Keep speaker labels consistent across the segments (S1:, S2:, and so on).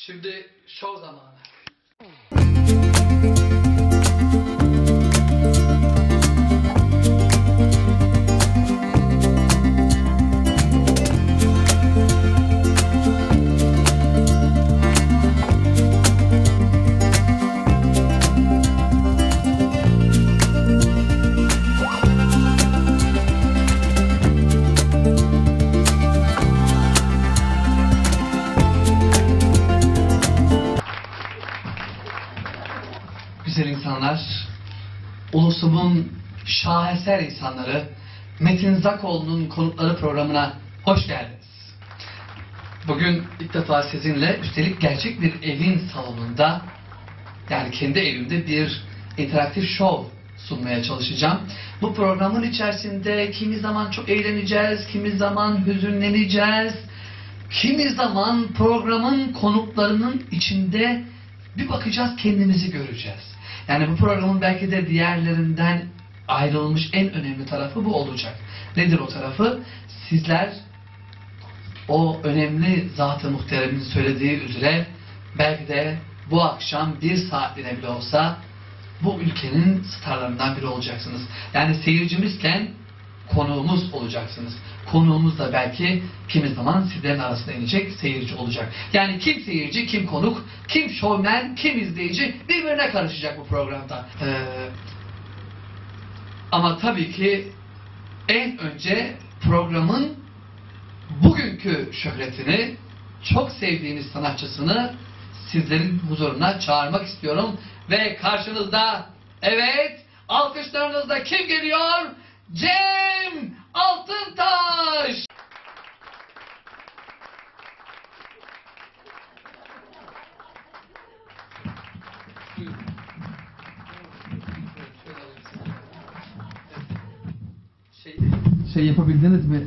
S1: Şimdi şov zamanı. Güzel insanlar, ulusumun şaheser insanları, Metin Zakoğlu'nun konukları programına hoş geldiniz. Bugün ilk defa sizinle, üstelik gerçek bir evin salonunda, yani kendi evimde bir interaktif şov sunmaya çalışacağım. Bu programın içerisinde kimi zaman çok eğleneceğiz, kimi zaman hüzünleneceğiz, kimi zaman programın konuklarının içinde bir bakacağız, kendimizi göreceğiz. Yani bu programın belki de diğerlerinden ayrılmış en önemli tarafı bu olacak. Nedir o tarafı? Sizler o önemli Zat-ı Muhterem'in söylediği üzere belki de bu akşam bir saatliğine bile olsa bu ülkenin starlarından biri olacaksınız. Yani seyircimizken konuğumuz olacaksınız. Konuğumuz da belki kimi zaman sizlerin arasında inecek seyirci olacak. Yani kim seyirci, kim konuk, kim şovmen, kim izleyici birbirine karışacak bu programda. Ama tabii ki en önce programın bugünkü şöhretini, çok sevdiğiniz sanatçısını sizlerin huzuruna çağırmak istiyorum. Ve karşınızda, evet, alkışlarınızla kim geliyor? Cem Altıntaş! Şey yapabildiniz mi?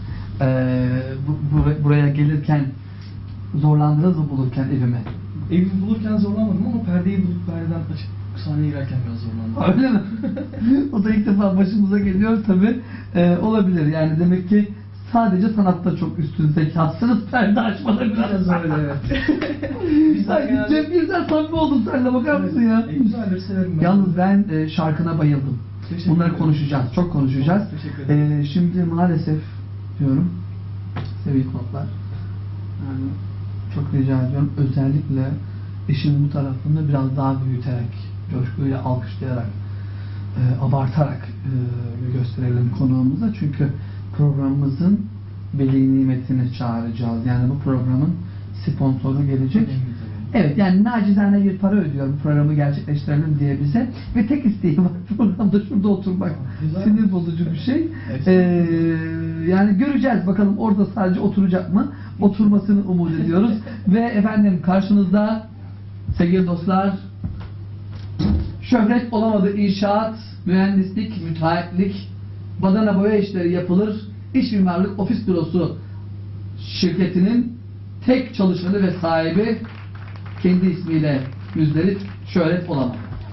S1: Buraya gelirken zorlandınız mı bulurken evime?
S2: Evi bulurken zorlanmadım ama perdeyi bulup perdeden açıp sahneye girerken biraz zorlandım.
S1: Öyle mi? O da ilk defa başımıza geliyor tabii. Olabilir yani, demek ki sadece sanatta çok üstün zekasınız, perde açmada biraz
S2: öyle, evet.
S1: Cem, birden samimi oldum seninle, bakar mısın ya?
S2: Güzeldir, severim ben.
S1: Yalnız ben şarkına bayıldım. Bunları konuşacağız, çok konuşacağız. Şimdi maalesef diyorum sevgili konuklar, yani çok rica ediyorum, özellikle işin bu tarafını biraz daha büyüterek, coşkuyla alkışlayarak, abartarak gösterelim konuğumuza. Çünkü programımızın veli nimetini çağıracağız. Yani bu programın sponsoru gelecek. Evet, yani nacizane bir para ödüyor bu programı gerçekleştirelim diye bize. Ve tek isteği var programda şurada oturmak. Sinir bozucu bir şey. Yani göreceğiz bakalım orada sadece oturacak mı? Oturmasını umut ediyoruz. Ve efendim karşınızda sevgili dostlar, şöhret olamadı inşaat, mühendislik, müteahhitlik, badana boya işleri yapılır, iç mimarlık ofis bürosu şirketinin tek çalışanı ve sahibi, kendi ismiyle müzdarip, şöhret olamadı.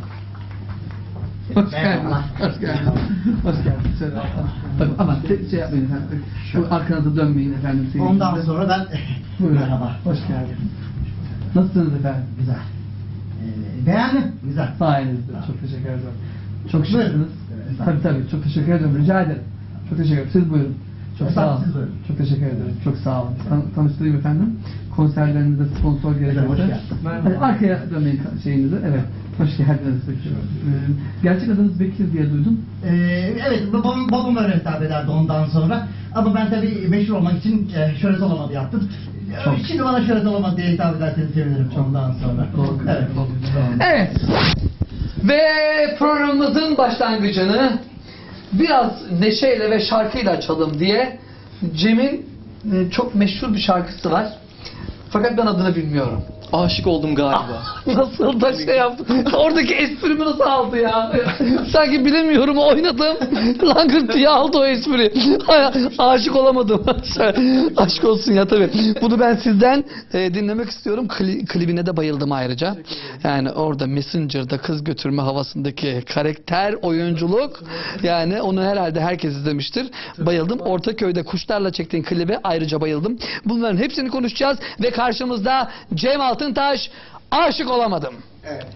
S1: Hoş geldin. Hoş geldin. Hoş geldin. Ama şey yapmayın efendim. Şu arkanıza dönmeyin efendim.
S3: Ondan sonra ben... Merhaba.
S1: Hoş geldin. Nasılsınız efendim?
S3: Güzel. Beğendim. Güzel.
S1: Sayenizde. Çok teşekkür ederim. Çok şıksınız. Tabii. Çok teşekkür ederim. Rica ederim. Çok teşekkür ederim. Siz buyurun. Çok sağ olun. Çok teşekkür ederim. Çok sağ olun. Tanıştırayım efendim. Konserlerinizde sponsor gerekirse. Hadi arkaya dönmeyin şeyinize. Evet. Hoş geldiniz Bekir. Gerçek adınız Bekir diye duydum.
S3: Evet, babam öyle hitap ederdi ondan sonra. Ama ben tabii meşhur olmak için şöhret olamadı yaptım. Şimdi bana şöhret olamadı diye hitap ederseniz sevinirim ondan sonra. Evet.
S1: Evet. Ve programımızın başlangıcını biraz neşeyle ve şarkıyla açalım diye Cem'in çok meşhur bir şarkısı var. Fakat ben adını bilmiyorum.
S2: Aşık oldum galiba.
S1: Nasıl da şey yaptım. Oradaki esprimi nasıl aldı ya? Sanki bilemiyorum, oynadım. Langırtıya aldı o espri. Aşık olamadım. Aşk olsun ya tabii. Bunu ben sizden dinlemek istiyorum. Klibine de bayıldım ayrıca. Yani orada Messenger'da kız götürme havasındaki karakter oyunculuk. Yani onu herhalde herkes izlemiştir. Bayıldım. Ortaköy'de kuşlarla çektiğin klibe ayrıca bayıldım. Bunların hepsini konuşacağız ve karşımızda Cem Altıntaş, Aşık Olamadım.
S3: Evet.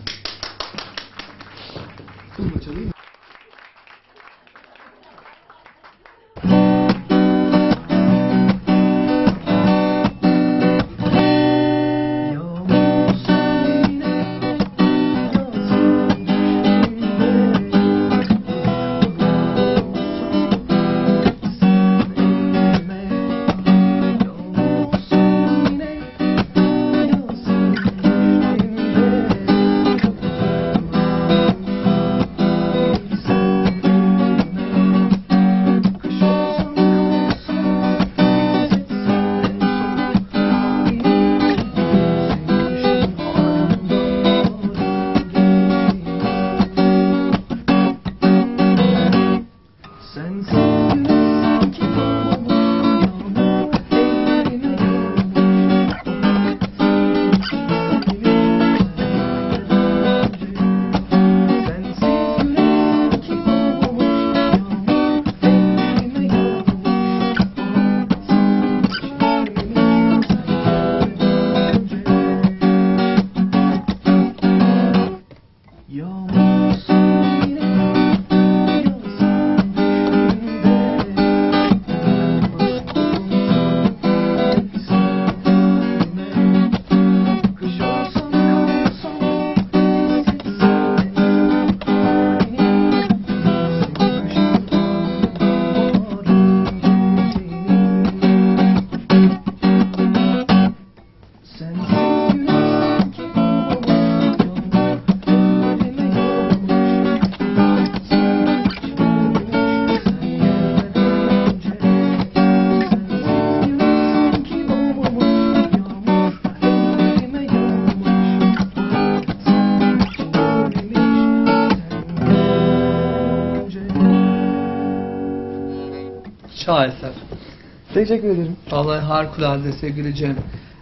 S1: Şaheser.
S2: Teşekkür ederim.
S1: Vallahi harikulade sevgili Cem.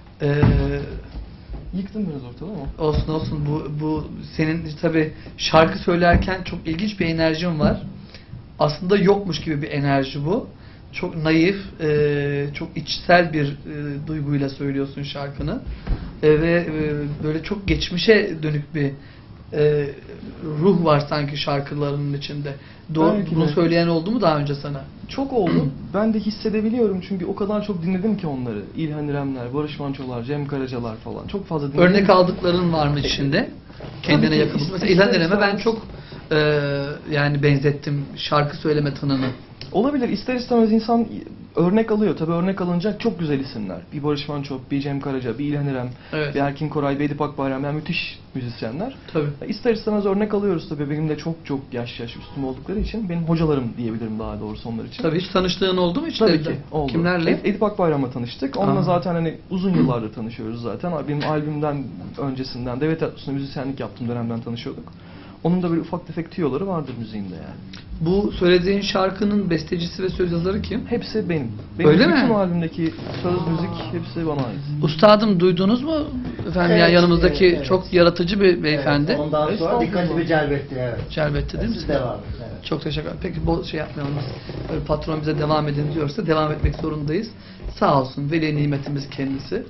S2: Yıktın biraz ortalığı ama.
S1: Olsun olsun, bu senin tabi şarkı söylerken çok ilginç bir enerjin var. Aslında yokmuş gibi bir enerji bu. Çok naif, çok içsel bir duyguyla söylüyorsun şarkını. Ve böyle çok geçmişe dönük bir ruh var sanki şarkılarının içinde.
S2: Belki
S1: Bunu
S2: de.
S1: söyleyen oldu mu daha önce sana?
S2: Çok oldu. Ben de hissedebiliyorum çünkü o kadar çok dinledim ki onları. İlhan İremler, Barış Manço'lar, Cem Karacalar falan. Çok fazla dinledim.
S1: Örnek aldıkların var mı içinde? Kendine
S2: Tabii ki.
S1: yakın. Mesela İlhan İrem'e ben
S2: İstemez-
S1: çok yani benzettim şarkı söyleme tınını.
S2: Olabilir. İster istemez insan örnek alıyor. Tabii örnek alınacak çok güzel isimler. Bir Barış Manço, bir Cem Karaca, bir İlhan İrem,
S1: Evet.
S2: bir Erkin Koray, bir Edip Akbayram. Yani müthiş müzisyenler.
S1: Tabii.
S2: İster istemez örnek alıyoruz tabii. Benim de çok yaş üstüm oldukları için. Benim hocalarım diyebilirim daha doğrusu onlar için.
S1: Tabii hiç tanıştığın oldu mu hiç?
S2: Tabii ki oldu.
S1: Kimlerle?
S2: Edip Akbayram'la tanıştık. Onunla
S1: Aa.
S2: zaten hani uzun yıllardır tanışıyoruz zaten. Benim albümden öncesinden Devlet Tiyatrosu'nda müzisyenlik yaptığım dönemden tanışıyorduk. Onun da böyle ufak tefek tüyoları vardır müziğimde yani.
S1: Bu söylediğin şarkının bestecisi ve söz yazarı kim?
S2: Hepsi benim. Benim
S1: Öyle
S2: bütün
S1: mi?
S2: albümdeki söz, müzik hepsi bana ait.
S1: Üstadım duydunuz mu? Efendim ya
S3: Evet,
S1: yanımızdaki
S3: evet.
S1: çok yaratıcı bir beyefendi.
S3: Evet, ondan sonra
S2: Estağfurullah.
S3: dikkatimi celbetti, evet.
S1: Celbetti değil mi?
S3: Siz devam edin, evet.
S1: Çok teşekkür ederim. Peki bu şey yapmayalım. Böyle patron bize devam edin diyorsa devam etmek zorundayız. Sağ olsun. Veli nimetimiz kendisi.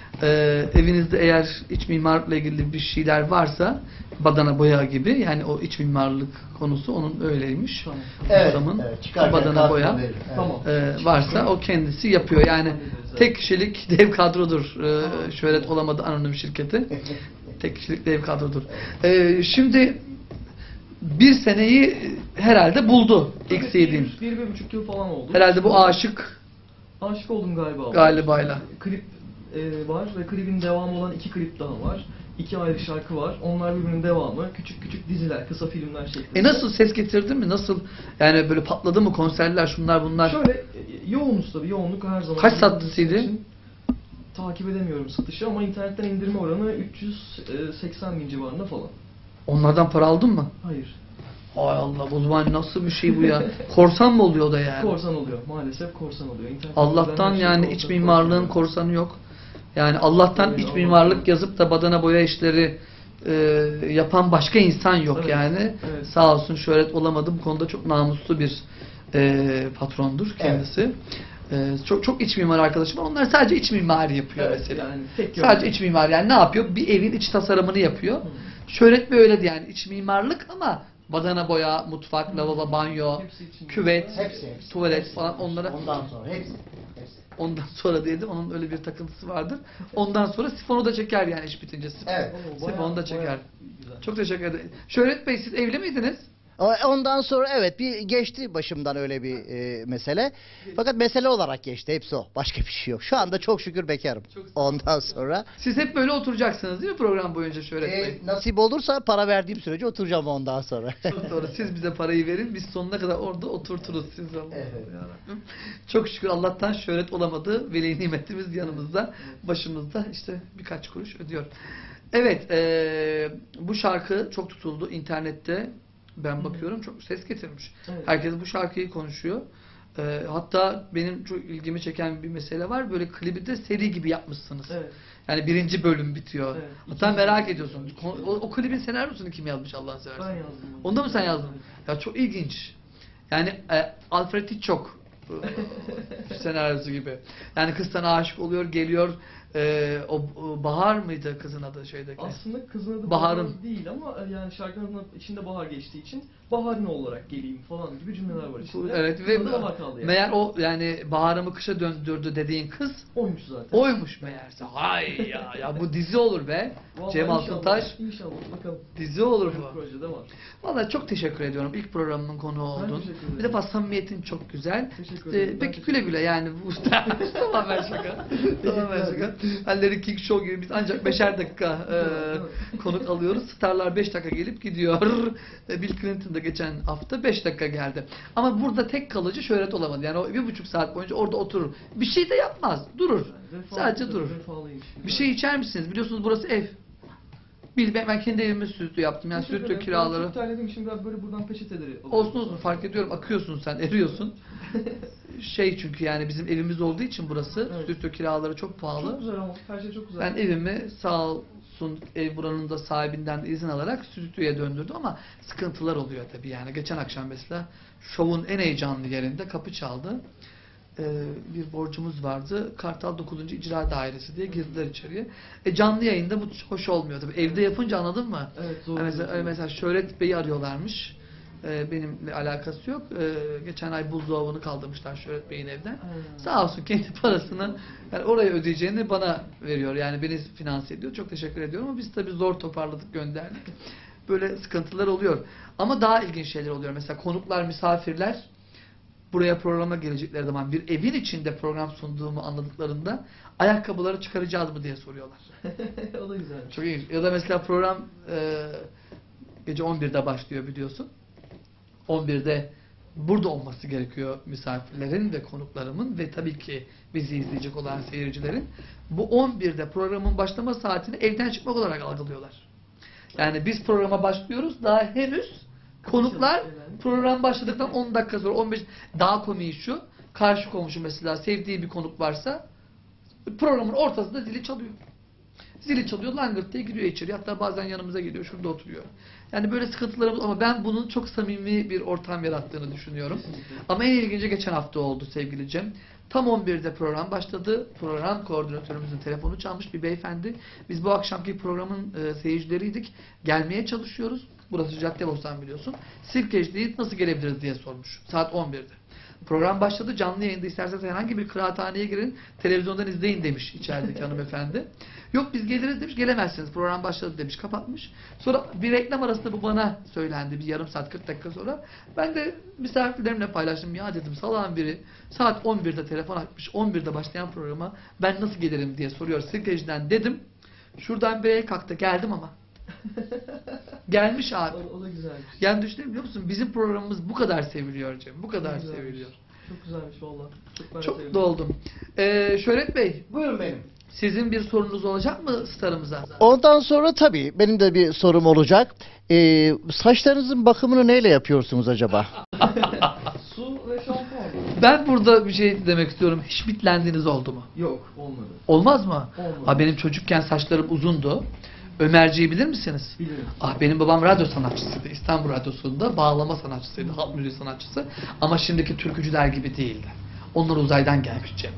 S1: Evinizde eğer iç mimarlıkla ilgili bir şeyler varsa badana boya gibi, yani o iç mimarlık konusu onun öyleymiş.
S2: Tamam.
S3: Evet,
S1: Ustamın
S3: evet, çıkarken
S1: badana
S3: kartını
S1: boya
S3: veririm, evet.
S2: Tamam.
S1: varsa o kendisi yapıyor. Yani tek kişilik dev kadrodur. Şöhret olamadı anonim şirketi. Tek kişilik dev kadrodur. Şimdi bir seneyi herhalde buldu ilk CD'in.
S2: 1,5 yıl falan oldu.
S1: Herhalde bu aşık
S2: Aşık oldum galiba.
S1: galibayla.
S2: Klip var ve klibin devamı olan 2 klip daha var. 2 ayrı şarkı var. Onlar birbirinin devamı. Küçük küçük diziler, kısa filmler şeklinde.
S1: Nasıl ses getirdin mi? Nasıl yani böyle patladı mı konserler şunlar bunlar?
S2: Şöyle yoğunuz tabii. Yoğunluk her zaman.
S1: Kaç sattı CD?
S2: için takip edemiyorum satışı ama internetten indirme oranı 380 bin civarında falan.
S1: Onlardan para aldın mı?
S2: Hayır.
S1: Hay Allah, o zaman nasıl bir şey bu ya? Korsan mı oluyor da yani?
S2: Korsan oluyor. Maalesef korsan oluyor. İnternetten
S1: Allah'tan
S2: her şey
S1: yani
S2: korsan,
S1: iç mimarlığın
S2: korsan.
S1: korsanı yok. Yani Allah'tan
S2: Öyle,
S1: iç
S2: Allah'tan.
S1: mimarlık yazıp da badana boya işleri yapan başka insan yok
S2: Evet,
S1: yani.
S2: evet.
S1: Sağ olsun Şöhret olamadı. Bu konuda çok namuslu bir patrondur kendisi. Çok çok iç mimar arkadaşım var. Onlar sadece iç mimari yapıyor
S2: Evet,
S1: mesela.
S2: yani tek
S1: Sadece
S2: yönlü.
S1: iç mimar, yani ne yapıyor? Bir evin iç tasarımını yapıyor. Şöhret Bey öyle yani, iç mimarlık ama badana boya, mutfak, lavabo, banyo,
S2: Hepsi içinde.
S1: küvet,
S3: Hepsi.
S1: tuvalet
S3: Hepsi.
S1: falan, onlara
S3: Ondan sonra hepsi.
S1: ondan sonra dedim, onun öyle bir takıntısı vardır. Ondan sonra sifonu da çeker yani iş bitince.
S3: Evet.
S1: Sifonu da çeker.
S2: Bayağı güzel.
S1: Çok teşekkür ederim. Şöhret Bey, siz evli miydiniz?
S4: Ondan sonra evet bir geçti başımdan öyle bir mesele. Fakat mesele olarak geçti. Hepsi o. Başka bir şey yok. Şu anda çok şükür bekarım.
S1: Çok sağ olun.
S4: Ondan sonra
S1: Siz hep böyle oturacaksınız değil mi program boyunca Şöhret Bey?
S4: nasip olursa para verdiğim sürece oturacağım ondan sonra.
S1: Çok doğru. Siz bize parayı verin, biz sonuna kadar orada oturturuz siz.
S3: Evet.
S1: Yarabbim. Çok şükür Allah'tan şöhret olamadı. Veli nimetimiz yanımızda, başımızda, işte birkaç kuruş ödüyor. Evet, bu şarkı çok tutuldu internette. Ben bakıyorum, çok ses getirmiş.
S2: Evet.
S1: Herkes bu şarkıyı konuşuyor. Hatta benim çok ilgimi çeken bir mesele var. Böyle klibi de seri gibi yapmışsınız.
S2: Evet.
S1: Yani birinci bölüm bitiyor.
S2: Evet.
S1: Hatta merak ediyorsun. O klibin senaryosunu kim yazmış Allah'ını seversen?
S2: Ben yazdım.
S1: Onda mı sen yazdın? Ya çok ilginç. Yani Alfred Hitchcock senaryosu gibi. Yani kız sana aşık oluyor, geliyor. O Bahar mıydı kızın adı şeydeki?
S2: Aslında kızın adı
S1: Bahar'ın.
S2: Bahar değil ama yani şarkının içinde Bahar geçtiği için Bahar ne olarak geleyim falan gibi cümleler var içinde.
S1: Evet ve
S2: Adı Bahar kaldı yani.
S1: meğer o yani Bahar'ımı kışa döndürdü dediğin kız
S2: Oymuş zaten.
S1: oymuş meğerse. Hay ya bu dizi olur be.
S2: Vallahi
S1: Cem
S2: inşallah,
S1: Altıntaş
S2: İnşallah bakalım.
S1: dizi olur
S2: Böyle bir
S1: bu.
S2: projede var.
S1: Vallahi çok teşekkür ediyorum. İlk programımın konuğu oldun.
S2: teşekkür ederim.
S1: Bir defa samimiyetin çok güzel.
S2: Teşekkür ederim. Ben
S1: Peki
S2: teşekkür
S1: güle güle yani bu tamamen şaka. Tamamen şaka. Halleri King Show gibi biz ancak 5'er dakika konuk alıyoruz. Starlar 5 dakika gelip gidiyor. Bill Clinton da geçen hafta 5 dakika geldi. Ama burada tek kalıcı şöhret olamadı. Yani o 1,5 saat boyunca orada oturur. Bir şey de yapmaz. Durur. Sadece durur.
S2: Vefalıymış.
S1: Bir şey içer misiniz? Biliyorsunuz burası ev. Ben kendi evime stüdyo yaptım. Yani
S2: Teşekkür
S1: stüdyo
S2: ederim.
S1: kiraları.
S2: Çok terledim şimdi biraz böyle buradan peçeteleri alıyorum.
S1: Olsun fark ediyorum. Akıyorsun sen, eriyorsun. Çünkü yani bizim evimiz olduğu için burası.
S2: Evet.
S1: Stüdyo kiraları çok pahalı.
S2: Çok güzel ama her şey çok güzel.
S1: Ben evimi sağ olsun ev buranın da sahibinden de izin alarak stüdyoya döndürdüm ama sıkıntılar oluyor tabii yani. Geçen akşam mesela şovun en heyecanlı yerinde kapı çaldı. Bir borcumuz vardı. Kartal 9. İcra Dairesi diye girdiler içeriye. Canlı yayında bu hoş olmuyor tabii. Evde yapınca anladın mı?
S2: Evet, zor.
S1: Mesela Şöhret Bey'i arıyorlarmış. Benimle alakası yok. Geçen ay buzdolabını kaldırmışlar Şöhret Bey'in evden. Sağ olsun kendi parasını yani oraya ödeyeceğini bana veriyor. Yani beni finanse ediyor. Çok teşekkür ediyorum ama biz tabii zor toparladık, gönderdik. Böyle sıkıntılar oluyor. Ama daha ilginç şeyler oluyor. Mesela konuklar, misafirler buraya programa gelecekleri zaman bir evin içinde program sunduğumu anladıklarında ayakkabıları çıkaracağız mı diye soruyorlar.
S2: O da güzel.
S1: Çok ilginç. Ya da mesela program gece 11'de başlıyor biliyorsun. 11'de burada olması gerekiyor misafirlerin ve konuklarımın ve tabii ki bizi izleyecek olan seyircilerin. Bu 11'de programın başlama saatini evden çıkmak olarak algılıyorlar. Yani biz programa başlıyoruz, daha henüz konuklar program başladıktan 10 dakika sonra 15 daha komiği şu. Karşı komşu mesela sevdiği bir konuk varsa programın ortasında zili çalıyor. Zili çalıyor, langırt diye giriyor içeri. Hatta bazen yanımıza geliyor, şurada oturuyor. Yani böyle sıkıntılarımız ama ben bunun çok samimi bir ortam yarattığını düşünüyorum. Ama en ilginci geçen hafta oldu sevgili Cem. Tam 11'de program başladı. Program koordinatörümüzün telefonu çalmış bir beyefendi. Biz bu akşamki programın seyircileriydik. Gelmeye çalışıyoruz. Burası Caddebostan biliyorsun. Sirkeci'deyiz, nasıl gelebiliriz diye sormuş. Saat 11'de. Program başladı. Canlı yayında isterseniz herhangi bir kıraathaneye girin. Televizyondan izleyin demiş içerideki hanımefendi. Yok biz geliriz demiş. Gelemezsiniz. Program başladı demiş. Kapatmış. Sonra bir reklam arasında bu bana söylendi. Bir yarım saat 40 dakika sonra. Ben de misafirlerimle paylaştım. Ya dedim salağın biri saat 11'de telefon açmış. 11'de başlayan programa ben nasıl gelirim diye soruyor. Sirkeci'den dedim. Şuradan bir el kalktı. Geldim ama. Gelmiş abi.
S2: O da güzelmiş.
S1: Yani düşünebiliyor musun? Bizim programımız bu kadar seviliyor Cem. Bu kadar
S2: Güzelmiş.
S1: seviliyor.
S2: Çok güzelmiş valla. Ben
S1: Çok
S2: sevdim.
S1: doldum. Şöhret Bey,
S3: Buyurun benim.
S1: sizin bir sorunuz olacak mı starımıza?
S4: Ondan sonra tabii benim de bir sorum olacak. Saçlarınızın bakımını neyle yapıyorsunuz acaba?
S2: Su ve şampuan.
S1: Ben burada bir şey demek istiyorum. Hiç bitlendiğiniz oldu mu?
S2: Yok olmadı.
S1: Olmaz mı?
S2: Olmadı.
S1: Ha, benim çocukken saçlarım uzundu. Ömerci'yi bilir misiniz?
S2: Bilirim.
S1: Benim babam radyo sanatçısıydı. İstanbul Radyosu'nda bağlama sanatçısıydı. Halk müziği sanatçısı. Ama şimdiki türkücüler gibi değildi. Onlar uzaydan gelmiş Cem.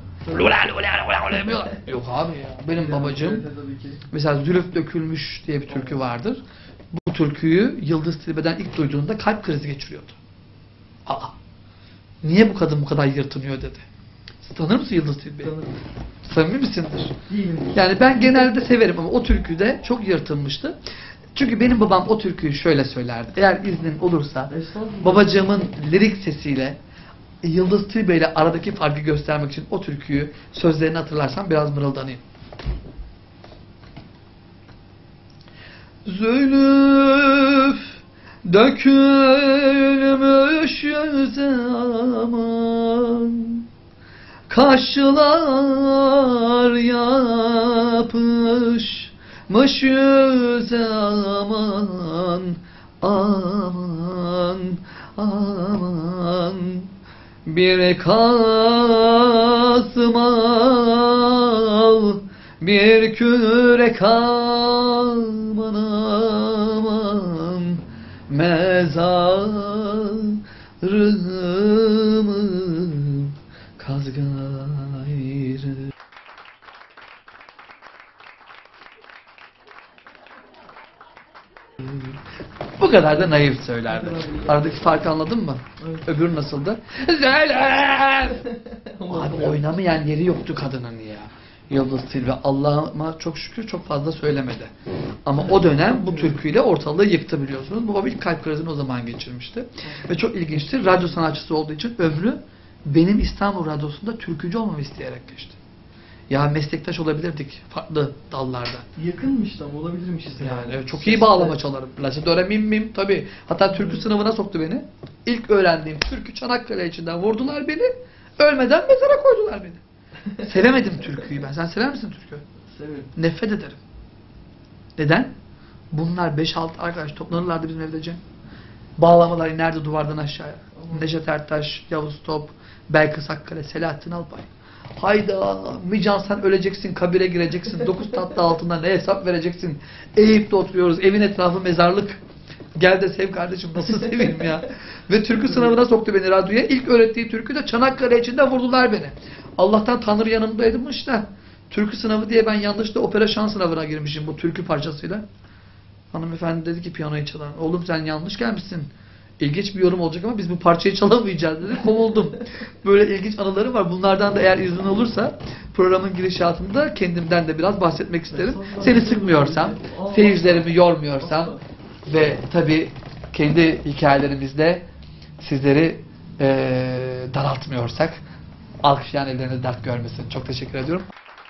S1: Yok abi ya. Benim babacığım mesela Zülüf Dökülmüş diye bir türkü vardır. Bu türküyü Yıldız Tilbe'den ilk duyduğunda kalp krizi geçiriyordu. Aa. Niye bu kadın bu kadar yırtınıyor dedi. Siz tanır mısın Yıldız Tilbe'yi?
S2: Tanırım.
S1: Samimi misindir?
S2: Değilim.
S1: Yani ben genelde severim ama o türküde çok yırtılmıştı. Çünkü benim babam o türküyü şöyle söylerdi. Eğer iznin olursa
S2: Estağfurullah.
S1: babacığımın lirik sesiyle Yıldız Tilbe ile aradaki farkı göstermek için o türküyü sözlerini hatırlarsam biraz mırıldanayım. Zülüf dökülmüş zaman, kaşlar yapışmış zaman, aman aman bir kasmal bir kürek aman aman mezarımı kaz gayrı. Bu kadar da naif söylerdi. Aradaki farkı anladın mı?
S2: Evet.
S1: Öbürü nasıldı? Zeynep! Abi oynamayan yeri yoktu kadının ya. Yıldız Tilbe Allah'ıma çok şükür çok fazla söylemedi. Ama o dönem bu türküyle ortalığı yıktı biliyorsunuz. Babam ilk kalp krizini o zaman geçirmişti. Ve çok ilginçtir. Radyo sanatçısı olduğu için ömrü benim İstanbul Radyosu'nda türkücü olmamı isteyerek geçti. Ya meslektaş olabilirdik farklı dallarda.
S2: Yakınmış da olabilirmişiz
S1: Yani evet, çok iyi bağlama çalarım. La do re mi mi tabii. Hatta türkü sınavına soktu beni. İlk öğrendiğim türkü Çanakkale içinden vurdular beni. Ölmeden mezara koydular beni. Sevemedim türküyü ben. Sen sever misin türkü?
S2: Severim.
S1: Nefret ederim. Neden? Bunlar 5-6 arkadaş toplanırlardı bizim evde Cem. Bağlamalar inerdi duvardan aşağıya. Neşet Ertaş, Yavuz Top, Belkıs Akkale, Selahattin Alpay. Hayda, Mican sen öleceksin, kabire gireceksin, 9 tatlı altında ne hesap vereceksin? Eyüp'te oturuyoruz, evin etrafı mezarlık. Gel de sev kardeşim, nasıl seveyim ya? Ve türkü sınavına soktu beni radyoya. İlk öğrettiği türkü de Çanakkale içinde vurdular beni. Allah'tan Tanrı yanımdaymış da. Türkü sınavı diye ben yanlışlıkla opera şan sınavına girmişim bu türkü parçasıyla. Hanımefendi dedi ki piyanoyu çalan, oğlum sen yanlış gelmişsin. İlginç bir yorum olacak ama biz bu parçayı çalamayacağız dedi. Kovuldum. Böyle ilginç anıları var. Bunlardan da eğer izin olursa programın girişatında kendimden de biraz bahsetmek isterim. Seni sıkmıyorsam, seyircilerimi yormuyorsam ve tabii kendi hikayelerimizde sizleri daraltmıyorsak alkışlayan ellerine dert görmesin. Çok teşekkür ediyorum.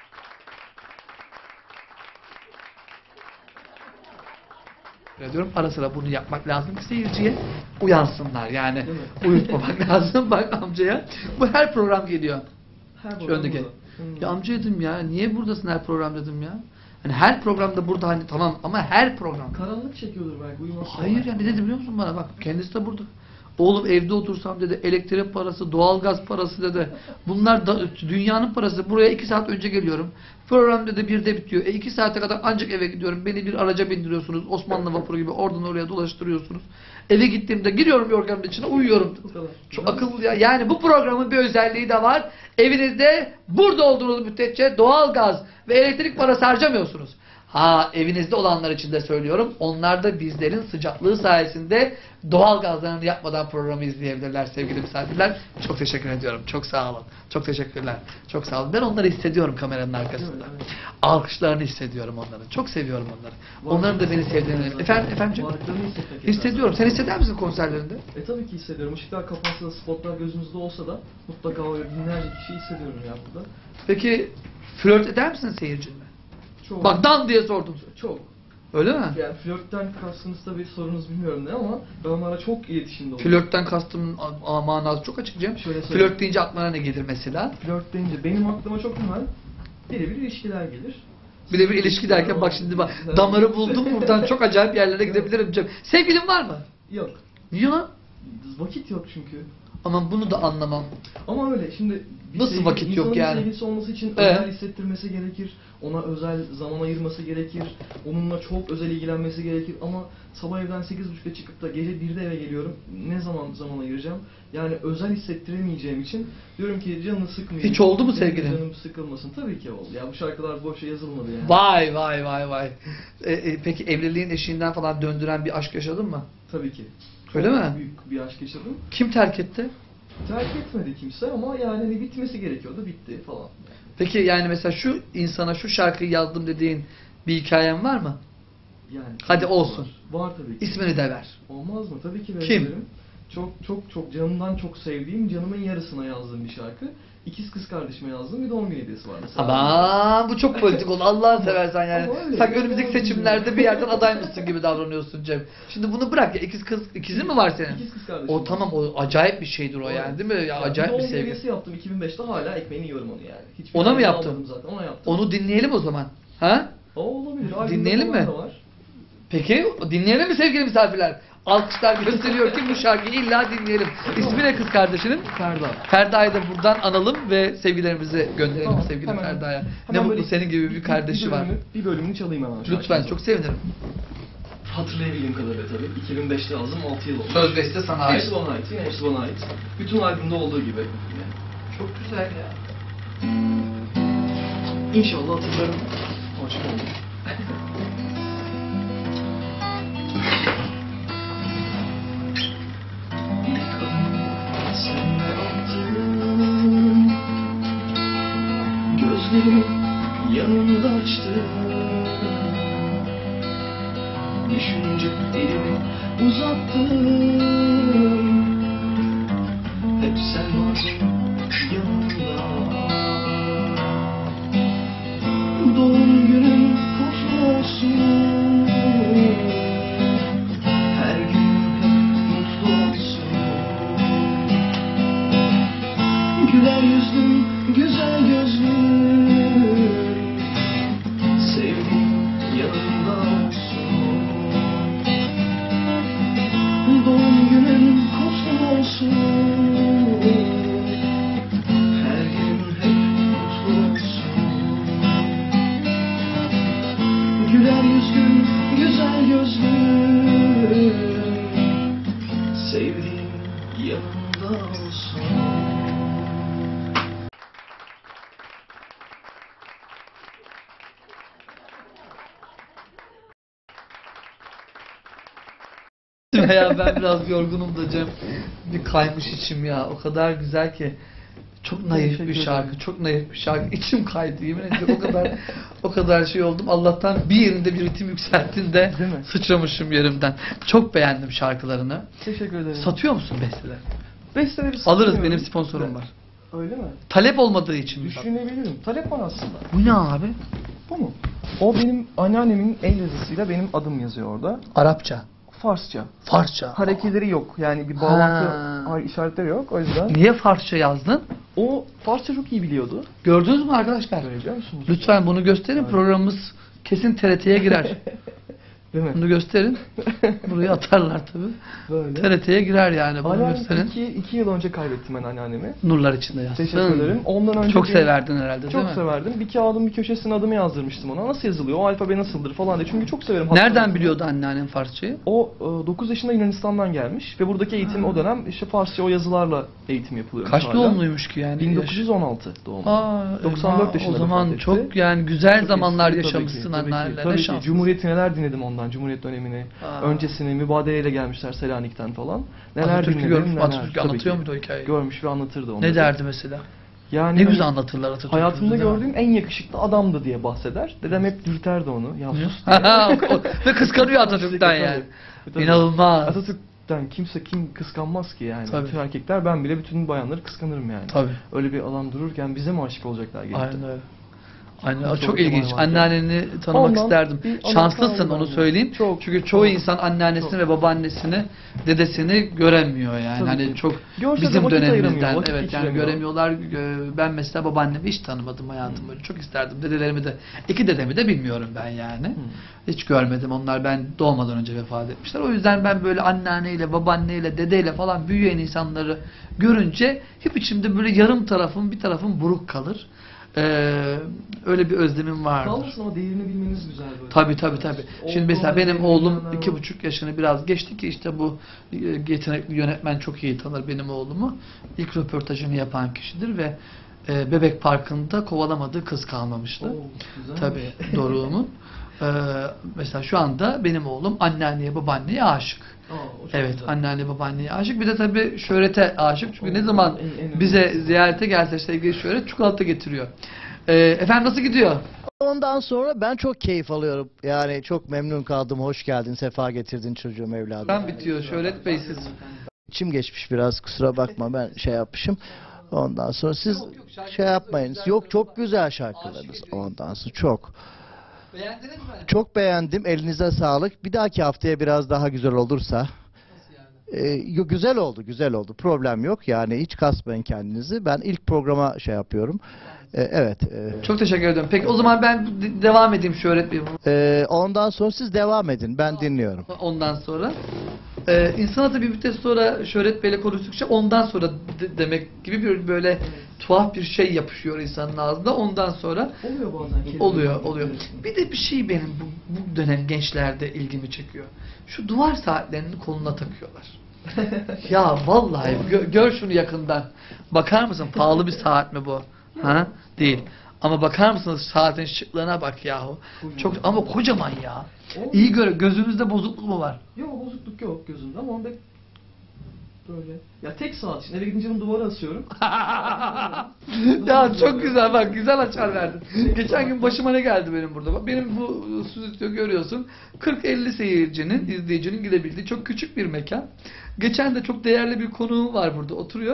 S1: Ediyorum. Ara sıra bunu yapmak lazım ki seyirciye uyansınlar. Yani uyutmamak lazım. Bak amcaya. Bu her program geliyor.
S2: Her
S1: Şu öndeki.
S2: burada.
S1: Ya amca dedim ya niye buradasın her program dedim ya. Hani her programda burada hani tamam ama her program.
S2: Karanlık çekiyordur belki uyumak.
S1: Hayır ya ne dedi biliyor musun bana bak kendisi de burada. Oğlum evde otursam dedi elektrik parası, doğalgaz parası dedi. Bunlar da, dünyanın parası. Buraya 2 saat önce geliyorum. Program dedi 1'de bitiyor. 2 saate kadar ancak eve gidiyorum. Beni bir araca bindiriyorsunuz. Osmanlı vapuru gibi oradan oraya dolaştırıyorsunuz. Eve gittiğimde giriyorum yorganın içine uyuyorum. Çok akıllı ya. Yani bu programın bir özelliği de var. Evinizde burada olduğunuz müddetçe doğalgaz ve elektrik parası harcamıyorsunuz. Ha evinizde olanlar için de söylüyorum. Onlar da bizlerin sıcaklığı sayesinde doğal gazlarını yapmadan programı izleyebilirler sevgili misafirler. Çok teşekkür ediyorum. Çok sağ olun. Çok teşekkürler. Çok sağ olun. Ben onları hissediyorum kameranın arkasında. Alkışlarını hissediyorum onların. Çok seviyorum onları. Onların da beni sevdiğini. Efendim canım?
S2: Varlıklarını hissetmek
S1: Hissediyorum. Sen hisseder misin konserlerinde?
S2: Tabii ki hissediyorum. Işıklar kapansa da spotlar gözümüzde olsa da mutlaka o binlerce kişiyi hissediyorum ya burada.
S1: Peki flört eder misin seyircinle?
S2: Çok.
S1: Bak dan diye sordum.
S2: Çok.
S1: Öyle mi?
S2: Yani flörtten kastınız tabii sorunuz bilmiyorum ne ama ben onlarla çok iletişimde oldum.
S1: Flörtten kastım manası çok açık Cem.
S2: Şöyle söyleyeyim.
S1: Flört deyince aklına ne gelir mesela?
S2: Flört deyince benim aklıma çok hemen birebir ilişkiler gelir.
S1: Bir de bir ilişki derken bak şimdi bak damarı buldum buradan çok acayip yerlere gidebilirim Cem. Sevgilin var mı?
S2: Yok.
S1: Niye lan?
S2: Vakit yok çünkü.
S1: Ama bunu da anlamam.
S2: Ama öyle şimdi
S1: Nasıl vakit yok
S2: insanın
S1: yani?
S2: bir sevgilisi olması için
S1: Evet.
S2: özel hissettirmesi gerekir. Ona özel zaman ayırması gerekir. Onunla çok özel ilgilenmesi gerekir. Ama sabah evden 8.30'da çıkıp da gece 1'de eve geliyorum. Ne zaman ayıracağım? Yani özel hissettiremeyeceğim için diyorum ki canını sıkmayayım.
S1: Hiç oldu mu
S2: Benim
S1: sevgilin?
S2: Canım sıkılmasın. Tabii ki oldu. Ya bu şarkılar boşa yazılmadı yani.
S1: Vay vay vay vay. Peki evliliğin eşiğinden falan döndüren bir aşk yaşadın mı?
S2: Tabii ki.
S1: Öyle
S2: Çok
S1: mi?
S2: büyük bir aşk yaşadım.
S1: Kim terk etti?
S2: Terk etmedi kimse ama yani hani bitmesi gerekiyordu. Bitti falan.
S1: Peki yani mesela şu insana şu şarkıyı yazdım dediğin bir hikayen var mı?
S2: Yani
S1: Hadi
S2: var.
S1: olsun.
S2: Var tabii ki.
S1: İsmini de ver.
S2: Olmaz mı? Tabii ki
S1: Kim?
S2: verebilirim. Çok canımdan çok sevdiğim, canımın yarısına yazdığım bir şarkı. İkiz kız kardeşime yazdığım bir doğum günü hediyesi var mesela.
S1: Aman bu çok politik oldu. Allah'ını seversen yani.
S2: Ama öyle.
S1: Sanki önümüzdeki seçimlerde bir yerden adaymışsın gibi davranıyorsun Cem. Şimdi bunu bırak ya. İkizin mi var senin?
S2: İkiz kız kardeşim.
S1: O tamam, o acayip bir şeydir o yani, değil mi? Ya
S2: Yani
S1: acayip bir
S2: doğum
S1: sevgi.
S2: hediyesi yaptım 2005'te, hala ekmeğini yiyorum onu yani. Hiçbir
S1: Ona mı
S2: şey
S1: yaptın?
S2: almadım zaten, ona yaptım.
S1: Onu dinleyelim o zaman. Ha?
S2: O olabilir. Albümde
S1: Dinleyelim
S2: falan
S1: mi?
S2: da var.
S1: Peki dinleyelim mi sevgili misafirler? Alkışlar gösteriyor ki bu şarkıyı illa dinleyelim. İsmi ne kız kardeşinin?
S2: Ferda.
S1: Ferda'yı da buradan analım ve sevgilerimizi gönderelim
S2: Tamam,
S1: sevgili
S2: hemen-
S1: Ferda'ya. Ne
S2: hemen
S1: mutlu
S2: böyle
S1: senin gibi bir kardeşi var.
S2: Bir bölümünü çalayım hemen.
S1: Lütfen,
S2: şarkımızın.
S1: çok sevinirim.
S2: Hatırlayabildiğim kadarıyla tabii. 2005'te yazdım, 6 yıl oldu.
S1: Söz beste sana ait.
S2: Hepsi bana ait, yine hepsi bana ait. Bütün albümde olduğu gibi. Yani.
S1: Çok güzel ya.
S2: İnşallah hatırlarım. Hoş geldin. Gözlerimi yanımda açtım. Düşünce elimi uzattım. Hep sen vardın yanımda. Doğum günün kutlu olsun. Her gün hep mutlu olsun. Güler yüzlüm, güzel gözlüm. Sevdiğim yanımda olsun. Doğum günün kutlu olsun. Her gün hep mutlu olsun. Güler yüzlüm, güzel gözlüm. Sevdiğim yanımda olsun.
S1: Ya ben biraz yorgunum da Cem. Bir kaymış içim ya. O kadar güzel ki. Çok naif
S2: Teşekkür
S1: bir şarkı.
S2: ederim.
S1: Çok naif bir şarkı. İçim kaydı yemin ediyorum. O kadar şey oldum. Allah'tan bir yerinde bir ritim yükselttin de
S2: Değil mi?
S1: sıçramışım yerimden. Çok beğendim şarkılarını.
S2: Teşekkür ederim.
S1: Satıyor musun besteleri?
S2: Besteleri
S1: Alırız,
S2: satıyorum.
S1: benim sponsorum var.
S2: Öyle mi?
S1: Talep olmadığı için mi?
S2: Düşünebilirim. Talep var aslında.
S1: Bu ne abi?
S2: Bu mu? O benim anneannemin el yazısıyla benim adım yazıyor orada.
S1: Arapça,
S2: Farsça.
S1: Farsça.
S2: Harekeleri yok. Yani bir bağlantı
S1: Ha.
S2: işaretleri yok. O yüzden
S1: Niye Farsça yazdın?
S2: o Farsça çok iyi biliyordu.
S1: Gördünüz mü arkadaşlar?
S2: Böyle biliyor musunuz?
S1: Lütfen bunu gösterin.
S2: Evet.
S1: Programımız kesin TRT'ye girer.
S2: Değil mi?
S1: Bunu gösterin. Buraya atarlar tabii.
S2: Böyle.
S1: TRT'ye girer yani. Bunu
S2: Anneannem
S1: gösterin.
S2: iki yıl önce kaybettim ben anneannemi.
S1: Nurlar içinde yazsın.
S2: Teşekkür ederim. Ondan önce
S1: Çok
S2: bir-
S1: severdin herhalde değil
S2: Çok
S1: mi?
S2: severdim. Bir kağıdın bir köşesine adımı yazdırmıştım ona. Nasıl yazılıyor? O alfabe nasıldır falan diye. Çünkü çok severim.
S1: Nereden
S2: hatırlamayı.
S1: biliyordu anneannem Farsçayı?
S2: O 9 yaşında Yunanistan'dan gelmiş ve buradaki eğitim o dönem işte Farsça o yazılarla eğitim yapılıyormuş.
S1: Kaç
S2: hala.
S1: doğumluymuş ki yani?
S2: 1916 doğumlu.
S1: Aa,
S2: 94 yaşında
S1: O zaman
S2: vefat etti.
S1: çok yani güzel
S2: Çok
S1: zamanlar
S2: eski, tabii
S1: yaşamışsın
S2: ki, tabii ki.
S1: anneannelerle.
S2: Tabii ki.
S1: Şanslısın.
S2: Cumhuriyet'i neler dinledim ondan. Cumhuriyet dönemini,
S1: Aa.
S2: öncesini, mübadeleyle gelmişler Selanik'ten falan. Neler
S1: Atatürk'ü
S2: dinledim,
S1: görmüş mü?
S2: neler.
S1: Atatürk
S2: Tabii
S1: anlatıyor
S2: ki.
S1: muydu o hikayeyi?
S2: Görmüş ve anlatırdı onları.
S1: Ne derdi mesela?
S2: Yani
S1: Ne
S2: hani
S1: güzel anlatırlar Atatürk'ü.
S2: hayatımda
S1: değil mi?
S2: gördüğüm en yakışıklı adamdı diye bahseder. Dedem hep dürterdi onu. Ya sus.
S1: Ve kıskanıyor Atatürk'ten yani.
S2: Tabii.
S1: İnanılmaz.
S2: Atatürk'ten kim kıskanmaz ki yani.
S1: Tabii.
S2: Bütün erkekler, ben bile bütün bayanları kıskanırım yani.
S1: Tabii.
S2: Öyle bir adam dururken bize mi aşık olacaklar gelip de?
S1: Aynen öyle. Anne,
S2: Çok
S1: çok
S2: Kemal
S1: ilginç.
S2: vardı.
S1: Anneanneni tanımak
S2: Ondan
S1: isterdim.
S2: bir anım
S1: Şanslısın
S2: kaldı
S1: onu
S2: bende.
S1: söyleyeyim.
S2: Çok.
S1: Çünkü çoğu insan anneannesini
S2: Çok.
S1: ve babaannesini, dedesini göremiyor yani.
S2: Tabii
S1: Hani
S2: ki.
S1: çok
S2: Görse de
S1: bizim
S2: vakit ayıramıyor,
S1: dönemimizden
S2: vakit
S1: evet yani
S2: geçiremiyor.
S1: göremiyorlar. Ben mesela babaannemi hiç tanımadım hayatım boyunca. Çok isterdim. Dedelerimi de, iki dedemi de bilmiyorum ben yani. Hiç görmedim. Onlar ben doğmadan önce vefat etmişler. O yüzden ben böyle anneanneyle, babaanneyle, dedeyle falan büyüyen insanları görünce hep içimde böyle yarım tarafım, bir tarafım buruk kalır. Öyle bir özlemim vardır.
S2: Kalmasın ama değerini bilmeniz güzel böyle.
S1: Tabii. Şimdi
S2: Olduğu
S1: mesela
S2: halde
S1: benim oğlum
S2: bilenler var.
S1: 2,5 yaşını biraz geçti ki işte bu yetenekli yönetmen çok iyi tanır benim oğlumu. İlk röportajını yapan kişidir ve Bebek Parkı'nda kovalamadığı kız kalmamıştı.
S2: Oo, güzel.
S1: Tabii Doruk'umun. Mesela şu anda benim oğlum anneanneye babaanneye aşık.
S2: O çok
S1: Evet,
S2: güzel.
S1: anneanne babaanneye aşık. Bir de tabii Şöhret'e aşık. Çünkü ne zaman
S2: En
S1: bize
S2: önemlisi.
S1: ziyarete gelse sevgili Şöhret çikolata getiriyor. Efendim nasıl gidiyor?
S4: Ondan sonra ben çok keyif alıyorum. Yani çok memnun kaldım. Hoş geldin, sefa getirdin çocuğum, evladım.
S1: Ben bitiyor Şöhret Bey siz.
S4: İçim geçmiş biraz, kusura bakma, ben şey yapmışım. Ondan sonra siz
S1: Yok, şarkılar
S4: şey yapmayınız.
S1: güzel,
S4: Yok, çok
S1: var.
S4: güzel
S1: Aşık
S4: şarkılarınız.
S1: ediyor.
S4: Ondan sonra çok.
S1: Beğendiniz mi?
S4: Çok beğendim. Elinize sağlık. Bir dahaki haftaya biraz daha güzel olursa.
S1: Nasıl yani?
S4: Güzel oldu, güzel oldu. Problem yok. Yani hiç kasmayın kendinizi. Ben ilk programa şey yapıyorum. Evet.
S1: Çok teşekkür ederim. Peki o zaman ben devam edeyim Şöhret Bey.
S4: Ondan sonra siz devam edin. Ben dinliyorum.
S1: Ondan sonra. İnsan da bir müddet sonra Şöhret Bey'le konuştukça ondan sonra demek gibi bir böyle tuhaf bir şey yapışıyor insanın ağzında. Ondan sonra
S2: Oluyor bazen. kelime.
S1: oluyor. Bir de bir şey benim bu dönem gençlerde ilgimi çekiyor. Şu duvar saatlerini koluna takıyorlar. Ya vallahi gör şunu yakından. Bakar mısın pahalı bir saat mi bu? Ha? Değil. Ama bakar mısınız saatin şıklığına bak yahu. Çok ama kocaman ya. İyi göre gözünüzde bozukluk mu var?
S2: Yok bozukluk yok gözümde ama onda böyle. Ya tek saat için eve gidince bunu duvara asıyorum.
S1: Ya çok güzel bak güzel açar verdin. Geçen gün başıma ne geldi benim burada? Bak benim bu stüdyo görüyorsun 40-50 seyircinin, izleyicinin gidebildiği çok küçük bir mekan. Geçen de çok değerli bir konuğum var burada oturuyor.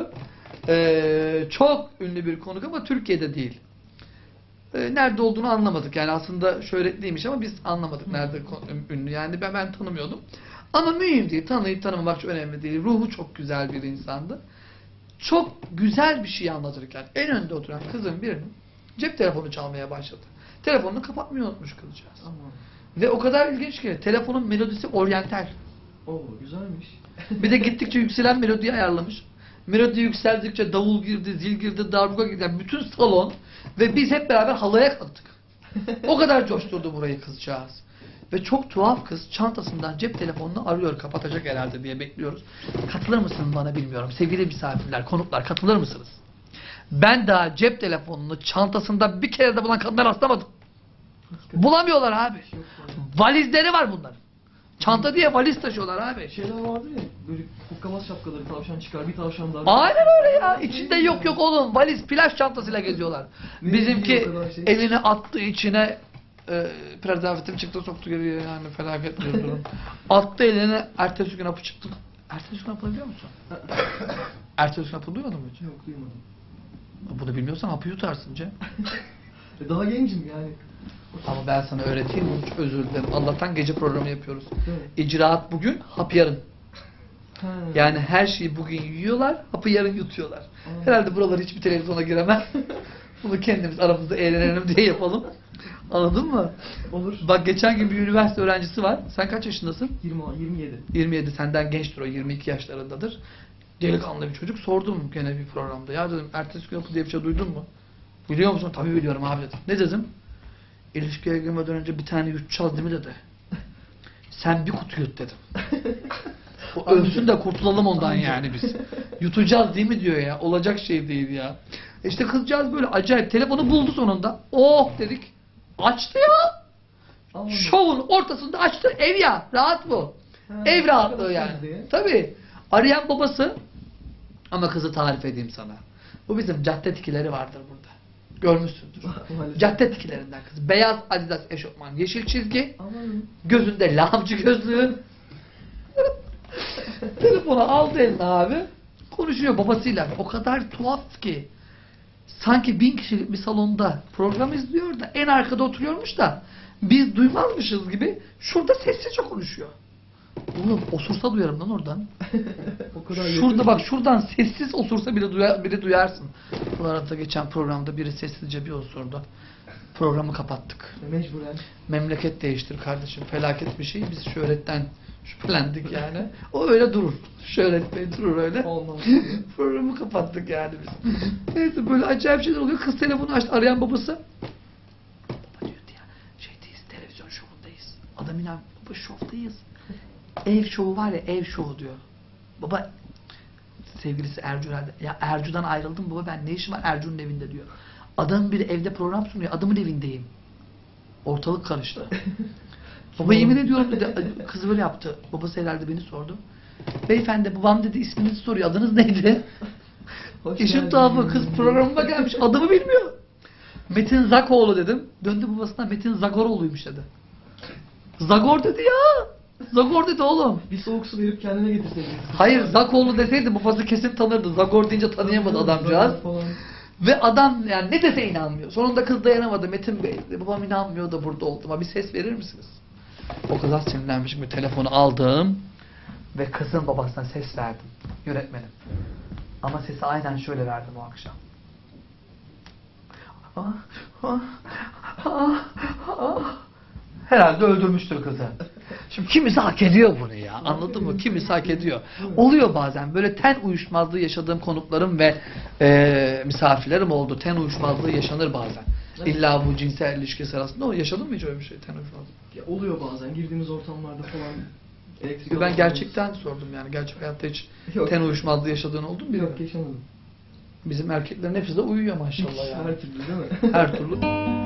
S1: Çok ünlü bir konuk ama Türkiye'de değil. Nerede olduğunu anlamadık. Yani aslında şöhretliymiş ama biz anlamadık nerede ünlü. Yani ben tanımıyordum. Ama mühim değil. Tanıyıp tanımamak çok önemli değil. Ruhu çok güzel bir insandı. Çok güzel bir şey anlatırken en önde oturan kızın birinin cep telefonu çalmaya başladı. Telefonunu kapatmayı unutmuş kızcağız.
S2: Aman.
S1: Ve o kadar ilginç ki telefonun melodisi oryantal.
S2: Oo güzelmiş.
S1: Bir de gittikçe yükselen melodiyi ayarlamış. Melodi yükseldikçe davul girdi, zil girdi, darbuka girdi. Yani bütün salon ve biz hep beraber halaya kalktık. O kadar coşturdu burayı kızcağız. Ve çok tuhaf kız çantasından cep telefonunu arıyor, kapatacak herhalde diye bekliyoruz. Katılır mısınız bana bilmiyorum. Sevgili misafirler, konuklar katılır mısınız? Ben daha cep telefonunu çantasında bir kere de bulan kadınlar rastlamadım. Bulamıyorlar abi. Valizleri var bunların. Çanta diye valiz taşıyorlar abi.
S2: Şeyler vardır ya böyle hokkabaz şapkaları tavşan çıkar bir tavşan daha.
S1: Aynen öyle ya. İçinde yok oğlum. Valiz, plaj çantasıyla geziyorlar.
S2: Ne
S1: Bizimki
S2: bileyim, o kadar şey.
S1: elini attı içine prezervatif çıktı soktu geriye yani felaket bir durum. Attı elini ertesi gün hapı çıktı. Ertesi gün hapı biliyor musun? Ertesi gün hapı duymadın mı hiç?
S2: Yok duymadım.
S1: Bunu bilmiyorsan hapı yutarsın Cem.
S2: Daha gencim yani.
S1: Ama ben sana öğreteyim mi? Çok özür dilerim. Allah'tan gece programı yapıyoruz.
S2: Değil mi?
S1: İcraat bugün, hap yarın.
S2: Ha.
S1: Yani her şeyi bugün yiyorlar, hapı yarın yutuyorlar.
S2: Aa.
S1: Herhalde buralar hiçbir televizyona giremez. Bunu kendimiz aramızda eğlenelim diye yapalım. Anladın mı?
S2: Olur.
S1: Bak geçen gün bir üniversite öğrencisi var. Sen kaç yaşındasın?
S2: 27.
S1: 27. Senden gençtir o. 22 yaşlarındadır. Delikanlı bir çocuk. Sordum gene bir programda. Ya dedim ertesi gün hapı diye bir şey duydun mu? Biliyor musun? Tabii biliyorum abi dedim. Ne dedim? İlişkiye girmeden önce bir tane yutacağız değil mi dedi. Sen bir kutu yut dedim. O ölsün de kurtulalım ondan yani biz. Yutacağız değil mi diyor ya. Olacak şey değil ya. İşte kızcağız böyle acayip. Telefonu buldu sonunda. Oh dedik. Açtı ya.
S2: Aman.
S1: Şovun ortasında açtı. Ev ya. Rahat bu.
S2: Ha,
S1: Ev rahatlığı
S2: arkadaşlar
S1: yani.
S2: diye.
S1: Tabii. Arayan babası. Ama kızı tarif edeyim sana. Bu bizim cadde tikileri vardır burada. Görmüşsündür.
S2: Maalesef.
S1: Cadde tikilerinden kız. Beyaz Adidas eşofman, yeşil çizgi.
S2: Aman.
S1: Gözünde lağımcı gözlüğü. Telefonu aldı eline abi. Konuşuyor babasıyla. O kadar tuhaf ki. sanki 1000 kişilik bir salonda program izliyor da en arkada oturuyormuş da biz duymazmışız gibi şurada sessizce konuşuyor. Oğlum osursa duyarım lan oradan.
S2: O kadar
S1: Şurada bak şuradan sessiz osursa bile duyarsın. Bu arada geçen programda biri sessizce bir osurdu. Programı kapattık.
S2: Mecburen.
S1: Memleket değiştir kardeşim. Felaket bir şey. Biz şöhretten şüphelendik yani. O öyle durur. Şöhret Bey durur öyle.
S2: Olmaz.
S1: Programı kapattık yani biz. Neyse böyle acayip şeyler oluyor. Kız telefonu açtı. Arayan babası. Baba diyordu ya. Şeydeyiz. Televizyon şovundayız. Adam inan. Baba şovdayız. Ev şovu var ya. Ev şovu diyor. Baba sevgilisi Ercü herhalde. Ya Ercü'den ayrıldım baba. Ben ne işim var Ercü'nün evinde diyor. Adamın biri evde program sunuyor. Adamın evindeyim. Ortalık karıştı. Baba yemin ediyorum dedi. Kız böyle yaptı. Babası herhalde beni sordu. Beyefendi babam dedi isminizi soruyor. Adınız neydi?
S2: Hoş
S1: İşin
S2: geldin.
S1: tuhafı kız programıma gelmiş. Adımı bilmiyor. Metin Zakoğlu dedim. Döndü babasına Metin Zagoroğlu'ymuş dedi. Zagor dedi ya. Zagor dedi oğlum.
S2: Bir soğuk su verip kendine getirseydin.
S1: Hayır Zakoğlu deseydi babası kesin tanırdı. Zagor deyince tanıyamadı adamcağız.
S2: Falan.
S1: Ve adam yani ne dese inanmıyor. Sonunda kız dayanamadı. Metin Bey dedi, babam inanmıyor da burada oldum. Bir ses verir misiniz? O kadar sinirlenmişim ki telefonu aldım ve kızın babasına ses verdim. Yönetmenim. Ama sesi aynen şöyle verdim o akşam. Herhalde öldürmüştür kızı. Şimdi kimisi hak ediyor bunu ya. Anladın mı? Kimisi hak ediyor. Oluyor bazen. Böyle ten uyuşmazlığı yaşadığım konuklarım ve misafirlerim oldu. Ten uyuşmazlığı yaşanır bazen. İlla bu cinsel ilişki sırasında o yaşadın mı hiç öyle bir şey? Ten uyuşmazlığı.
S2: Ya oluyor bazen girdiğimiz ortamlarda falan elektrik
S1: Ben
S2: alamıyoruz.
S1: gerçekten sordum yani. Gerçek hayatta hiç
S2: Yok.
S1: ten uyuşmazlığı yaşadığın oldu mu?
S2: Yok yaşamadım.
S1: Bizim erkeklerin hepsi de uyuyor maşallah yani.
S2: Her türlü değil mi?
S1: Her türlü.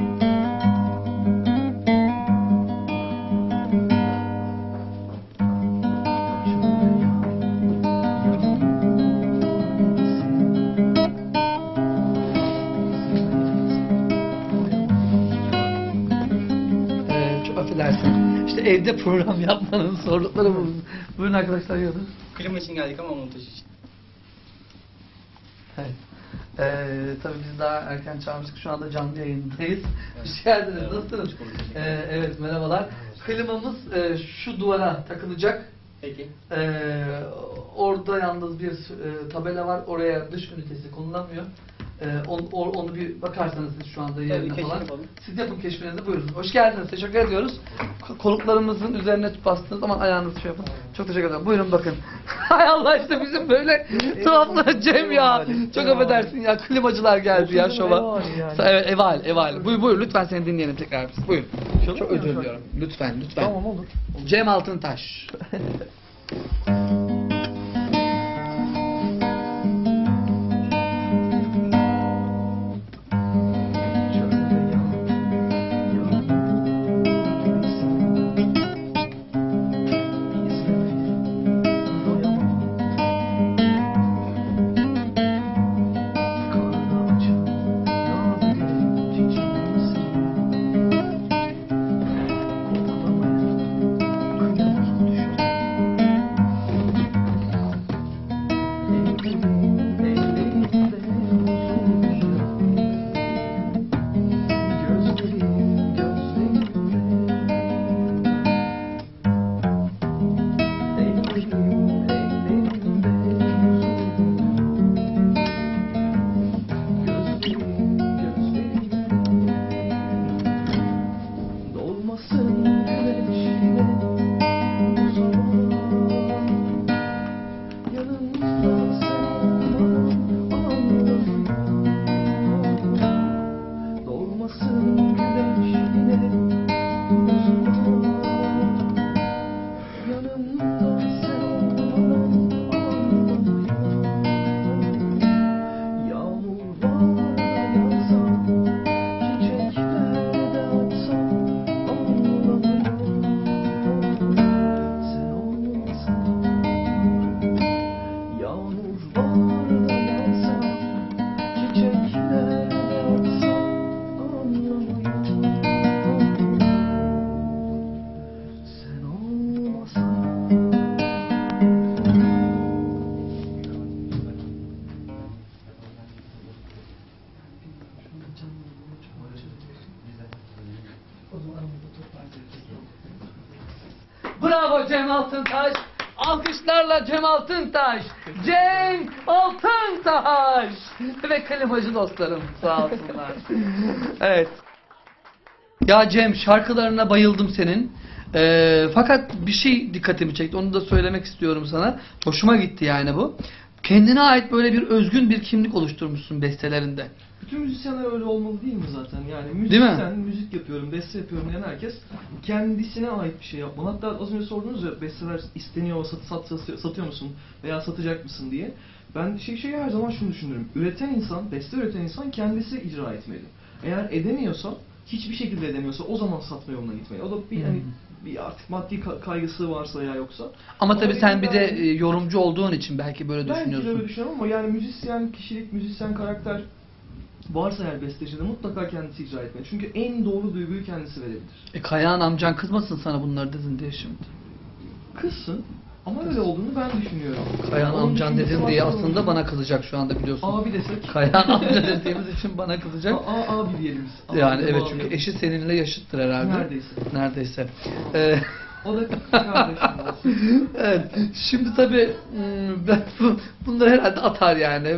S1: Çok affedersin. İşte evde program yapmanın zorlukları bu. Buyurun arkadaşlar yiyoruz.
S5: Klima için geldik ama montaj için.
S1: Evet. Tabii biz daha erken çağırmıştık. Şu anda canlı yayındayız. Hoş geldiniz. Nasılsınız? Evet merhabalar. Klimamız şu duvara takılacak.
S5: Peki.
S1: Orada yalnız bir tabela var. Oraya dış ünitesi konulamıyor. Onu bir bakarsanız siz şu anda yerine
S5: keşif
S1: falan.
S5: yapalım.
S1: Siz yapın keşfinizi buyurun. Hoş geldiniz. Teşekkür ediyoruz. Konuklarımızın üzerine bastığınız zaman ayağınızı şey yapın. Çok teşekkür ederim. Buyurun bakın. Hay Allah işte bizim böyle tuhaflar Cem ya. Çok affedersin ya. Klimacılar geldi ya şova. Evet ev hali. Buyur lütfen seni dinleyelim tekrar. Buyurun. Çok özür diliyorum. Lütfen.
S2: Tamam olur.
S1: Cem Altıntaş. bravo Cem Altıntaş. Alkışlarla Cem Altıntaş. Cem Altıntaş. Ve klimacı dostlarım sağ olsunlar. Evet. Ya Cem, şarkılarına bayıldım senin. Fakat bir şey dikkatimi çekti. Onu da söylemek istiyorum sana. Hoşuma gitti yani bu. Kendine ait böyle bir özgün bir kimlik oluşturmuşsun bestelerinde.
S2: Bütün müzisyenler öyle olmalı değil mi zaten? Yani
S1: Değil mi?
S2: müzisyen, müzik yapıyorum, beste yapıyorum diyen herkes kendisine ait bir şey yapmalı. Hatta az önce sordunuz ya, besteler isteniyor, satıyor musun veya satacak mısın diye. Ben her zaman şunu düşünürüm. Üreten insan, beste üreten insan kendisi icra etmeli. Eğer edemiyorsa, hiçbir şekilde edemiyorsa o zaman satma yoluna gitmeli. O da bir hani bir artık maddi kaygısı varsa ya yoksa.
S1: Ama tabii
S2: benim
S1: sen bir de
S2: yani-
S1: yorumcu olduğun için belki böyle
S2: Belki de
S1: düşünüyorsun.
S2: öyle düşünüyorum ama yani müzisyen kişilik, müzisyen karakter varsa eğer bestecide mutlaka kendisi icra etmeli. Çünkü en doğru duyguyu kendisi verebilir.
S1: Kayağın amcan kızmasın sana bunları dedin diye şimdi.
S2: Kızsın ama öyle olduğunu ben düşünüyorum.
S1: Kayağın
S2: Onun
S1: amcan
S2: düşüncesi
S1: dedin diye
S2: başka
S1: aslında
S2: olur.
S1: bana kızacak şu anda biliyorsun.
S2: Abi desek.
S1: Kayağın amca dediğimiz için bana kızacak.
S2: Abi diyelim biz.
S1: Yani
S2: Abi,
S1: evet
S2: abi.
S1: çünkü eşi seninle yaşıttır herhalde.
S2: Neredeyse.
S1: Neredeyse.
S2: O da kardeşim olsun.
S1: Evet. Şimdi tabii ben bunları herhalde atar yani.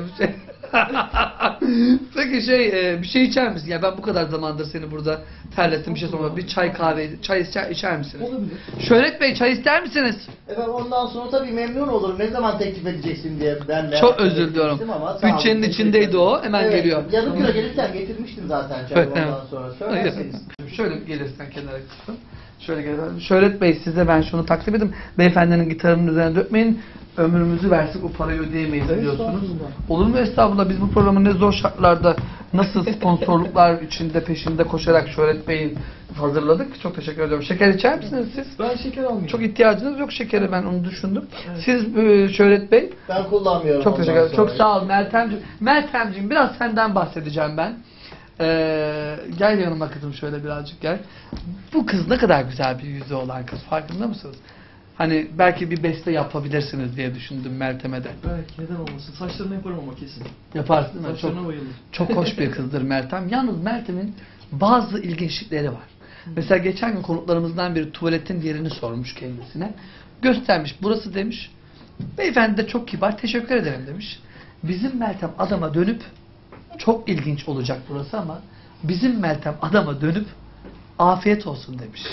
S1: Peki bir şey içer misin? Ya ben bu kadar zamandır seni burada terlettim bir şey sorma. Bir çay kahve, çay içer misiniz?
S2: Olabilir.
S1: Şöhret Bey çay ister misiniz?
S3: Efendim ondan sonra tabii memnun olurum. Ne zaman teklif edeceksin diye ben merak
S1: Çok özür diliyorum.
S3: etmiştim ama sağ olun,
S1: Bütçenin
S3: teşekkür
S1: içindeydi
S3: ederim.
S1: o. Hemen
S3: Evet,
S1: geliyor.
S3: Yarım kilo gelirken getirmiştim zaten çayı ondan sonra. Söylerseniz.
S1: Şöyle gelirsen kenara kısın. Şöyle gelelim. Şöhret Bey size ben şunu takdim edeyim. Beyefendinin gitarının üzerine dökmeyin. Ömrümüzü versek o parayı ödeyemeyiz biliyorsunuz. Olur mu estağfurullah? Biz bu programı ne zor şartlarda nasıl sponsorluklar içinde peşinde koşarak Şöhret Bey'in hazırladık. Çok teşekkür ediyorum. Şeker içer misiniz siz?
S2: Ben şeker almayayım.
S1: Çok ihtiyacınız yok şekere, ben onu düşündüm. Siz Şöhret Bey?
S3: Ben kullanmıyorum.
S1: Çok
S3: ondan
S1: teşekkür ederim.
S3: sonra.
S1: Çok sağ ol Meltemciğim. Meltemciğim biraz senden bahsedeceğim ben. Gel yanıma kızım şöyle birazcık gel. Bu kız ne kadar güzel bir yüzü olan kız, farkında mısınız? Hani belki bir beste yapabilirsiniz diye düşündüm Meltem'e de.
S2: Belki neden olmasın. Saçlarını yaparım ama kesin.
S1: Yaparsın değil mi?
S2: Saçlarına bayıldım.
S1: Çok hoş bir kızdır Meltem. Yalnız Meltem'in bazı ilginçlikleri var. Mesela geçen gün konuklarımızdan biri tuvaletin yerini sormuş kendisine. Göstermiş. Burası demiş. Beyefendi de çok kibar. Teşekkür ederim demiş. Bizim Meltem adama dönüp çok ilginç olacak burası ama bizim Meltem adama dönüp afiyet olsun demiş.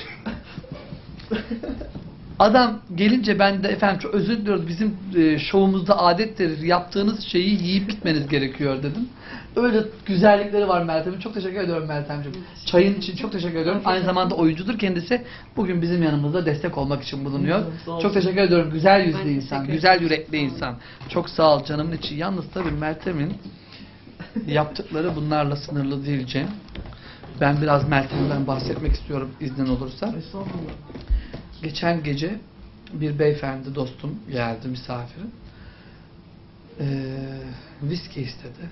S1: Adam gelince ben de efendim çok özür diliyoruz bizim şovumuzda adettir yaptığınız şeyi yiyip gitmeniz gerekiyor dedim. Öyle güzellikleri var Meltem'in. Çok teşekkür ediyorum Meltemciğim. Çayın için çok teşekkür ediyorum. Aynı zamanda oyuncudur kendisi. Bugün bizim yanımızda destek olmak için bulunuyor. Çok teşekkür ediyorum. Güzel yüzlü insan, güzel yürekli insan. Çok sağ ol canımın içi. Yalnız tabii Meltem'in yaptıkları bunlarla sınırlı değil Cem. Ben biraz Meltem'den bahsetmek istiyorum iznin olursa.
S2: Estağfurullah.
S1: Geçen gece bir beyefendi dostum geldi misafirim. Viski istedi.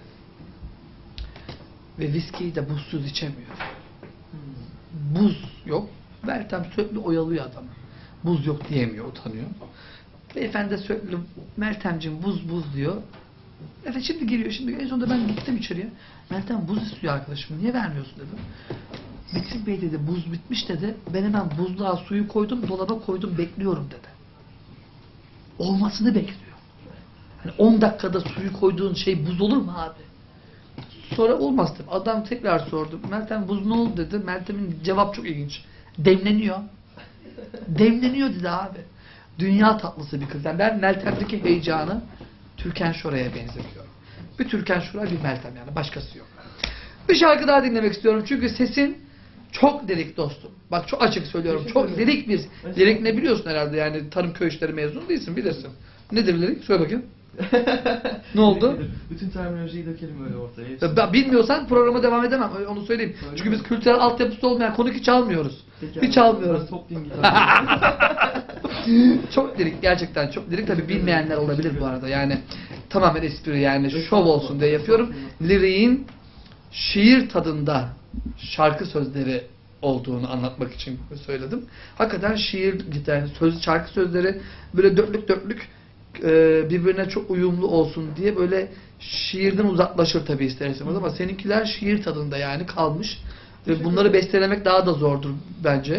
S1: Ve viskiyi de buzsuz içemiyor. Buz yok. Meltem sürekli oyalıyor adamı. Buz yok diyemiyor, utanıyor. Beyefendi de sürekli Meltemciğim buz diyor. Evet şimdi geliyor. Şimdi en sonunda ben gittim içeriye. Meltem buz istiyor arkadaşım. Niye vermiyorsun dedim. Metin Bey dedi buz bitmiş dedi. Ben hemen buzluğa suyu koydum, dolaba koydum, bekliyorum dedi. Olmasını bekliyor. Hani 10 dakikada suyu koyduğun şey buz olur mu abi? Sonra olmaz dedim. Adam tekrar sordu. Meltem buz ne oldu dedi. Meltem'in cevap çok ilginç. Demleniyor. Demleniyor dedi abi. Dünya tatlısı bir kız. Yani ben Meltem'deki heyecanı Türkan Şoray'a benzetiyorum. Bir Türkan Şoray bir Meltem yani. Başkası yok. Bir şarkı daha dinlemek istiyorum. Çünkü sesin çok lirik dostum. Bak çok açık söylüyorum. Çok lirik bir. Lirik ne biliyorsun herhalde yani tarım köy işleri mezunu değilsin bilirsin. Nedir lirik? Söyle bakayım. Ne oldu?
S2: Bütün terminolojiyi dökelim öyle ortaya.
S1: Ben bilmiyorsan programa devam edemem. Onu söyleyeyim.
S2: Öyle
S1: Çünkü
S2: mi?
S1: biz kültürel altyapısı olmayan konu hiç çalmıyoruz.
S2: Peki,
S1: Hiç çalmıyoruz.
S2: Ben toplayayım gitarı.
S1: Çok lirik. Gerçekten çok lirik. Tabii bilmeyenler olabilir bu arada. Yani tamamen espri yani şov olsun diye yapıyorum. Liriğin şiir tadında şarkı sözleri olduğunu anlatmak için söyledim. Hakikaten şiir yani şarkı sözleri böyle dörtlük birbirine çok uyumlu olsun diye böyle şiirden uzaklaşır tabii ister istemez ama seninkiler şiir tadında yani kalmış. Bunları bestelemek daha da zordur bence.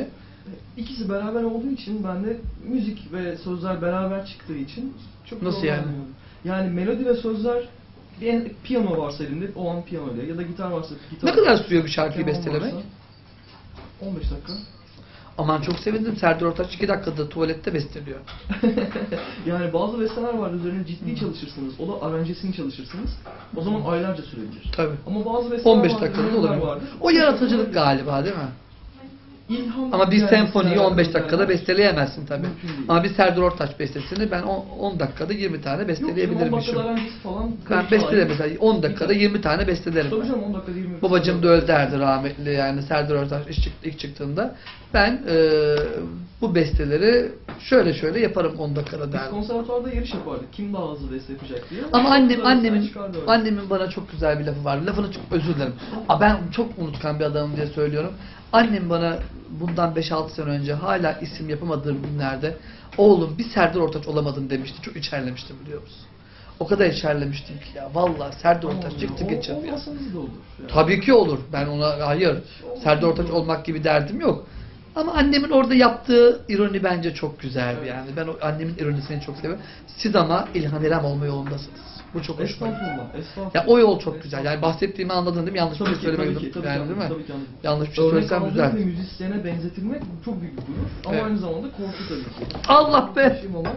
S2: İkisi beraber olduğu için ben de müzik ve sözler beraber çıktığı için çok
S1: Nasıl yani?
S2: zorlanmıyorum. Yani melodi ve sözler, bir piyano varsa elimde o an piyanoyla ya da gitar varsa gitar.
S1: Ne kadar sürüyor bir şarkıyı
S2: keman
S1: bestelemek?
S2: varsa 15 dakika.
S1: Aman çok sevindim. Serdar Ortaç 2 dakikada tuvalette besteliyor.
S2: Yani bazı besteler var üzerine ciddi çalışırsınız. O da aranjesini çalışırsınız. O zaman aylarca sürebilir.
S1: Tabii.
S2: Ama bazı besteler
S1: 15
S2: vardır,
S1: dakikada da
S2: melodiler
S1: olabilir.
S2: vardır.
S1: O yaratıcılık galiba değil mi?
S2: İlham
S1: Ama bir
S2: diğer
S1: senfoniyi
S2: besteler,
S1: 15 dakikada
S2: besteler.
S1: besteleyemezsin tabii.
S2: Mümkün değil.
S1: Ama bir Serdar Ortaç bestesini ben 10 dakikada 20 tane
S2: Yok canım, 10
S1: besteleyebilirmişim.
S2: dakikada aranjesi falan.
S1: Ben bestelerim mesela 10 dakikada 20 tane bestelerim.
S2: Tabii
S1: ben.
S2: canım 10 dakikada 20.
S1: Babacım da öyle derdi rahmetli, yani Serdar Ortaç ilk çıktığında. Ben bu besteleri şöyle yaparım 10 dakikada
S2: Biz
S1: derdi.
S2: konservatuvarda yarış yapardık. Kim daha hızlı beste yapacak diye.
S1: Ama
S2: Sonra
S1: annemin
S2: çıkardı öyle.
S1: annemin bana çok güzel bir lafı var. Lafını çok özür dilerim. Ben çok unutkan bir adamım diye söylüyorum. Annem bana bundan 5-6 sene önce hala isim yapamadığım günlerde oğlum bir Serdar Ortaç olamadın demişti. Çok içerlemiştim biliyor musun? O kadar içerlemiştim ki ya. Vallahi Serdar Ortaç çıktı geçen ya.
S2: Olmasanız da olur. Yani.
S1: Tabii ki olur. Ben ona hayır. Serdar Ortaç olmak gibi derdim yok. Ama annemin orada yaptığı ironi bence çok güzeldi
S2: Evet.
S1: yani. Ben o annemin ironisini çok seviyorum. Siz ama İlhan İrem olma yolundasınız. Bu çok hoşuma gitti.
S2: Estağfurullah.
S1: Ya o yol çok güzel. Yani bahsettiğimi anladın değil mi? Yanlış bir şey söylemedim. Yani değil mi?
S2: Tabii ki anladım.
S1: Yanlış bir şey
S2: Örnek
S1: söylesem
S2: aldığınız
S1: güzel.
S2: ve müzisyene benzetilmek çok büyük bir gurur. Ama
S1: Evet.
S2: aynı zamanda korku tabii ki.
S1: Allah be!
S2: Taşım olmak.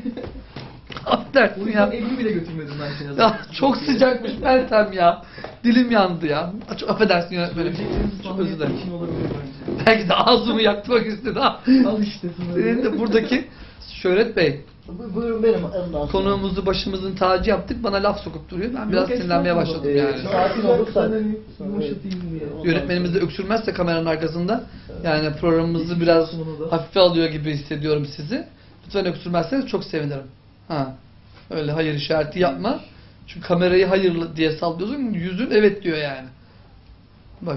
S2: O
S1: Affedersin
S2: yüzden
S1: ya.
S2: elimi bile götürmedim ben şey
S1: Ya çok sıcakmış Meltem ya. Dilim yandı ya. Çok affedersin yönetmenim.
S2: Söyleyeceklerinizi
S1: Çok
S2: tahmin
S1: özür dilerim.
S2: etmek için olabilir bence.
S1: Belki de ağzımı yakmak istedi ha.
S2: Al işte sana.
S1: Senin de buradaki Şöhret Bey.
S3: Buyurun benim ondan sonra.
S1: Konuğumuzu başımızın tacı yaptık. Bana laf sokup duruyor. Ben biraz
S2: Yok,
S1: sinirlenmeye
S2: estağfurullah.
S1: başladım yani.
S3: Sakin olursak.
S2: Yumuşatayım diye.
S1: Yönetmenimiz de öksürmezse kameranın arkasında yani programımızı biraz hafife alıyor gibi hissediyorum sizi. Lütfen öksürmezseniz çok sevinirim. Ha. Öyle hayır işareti yapma. Çünkü kamerayı hayır diye sallıyorsun. Yüzün evet diyor yani. Bak.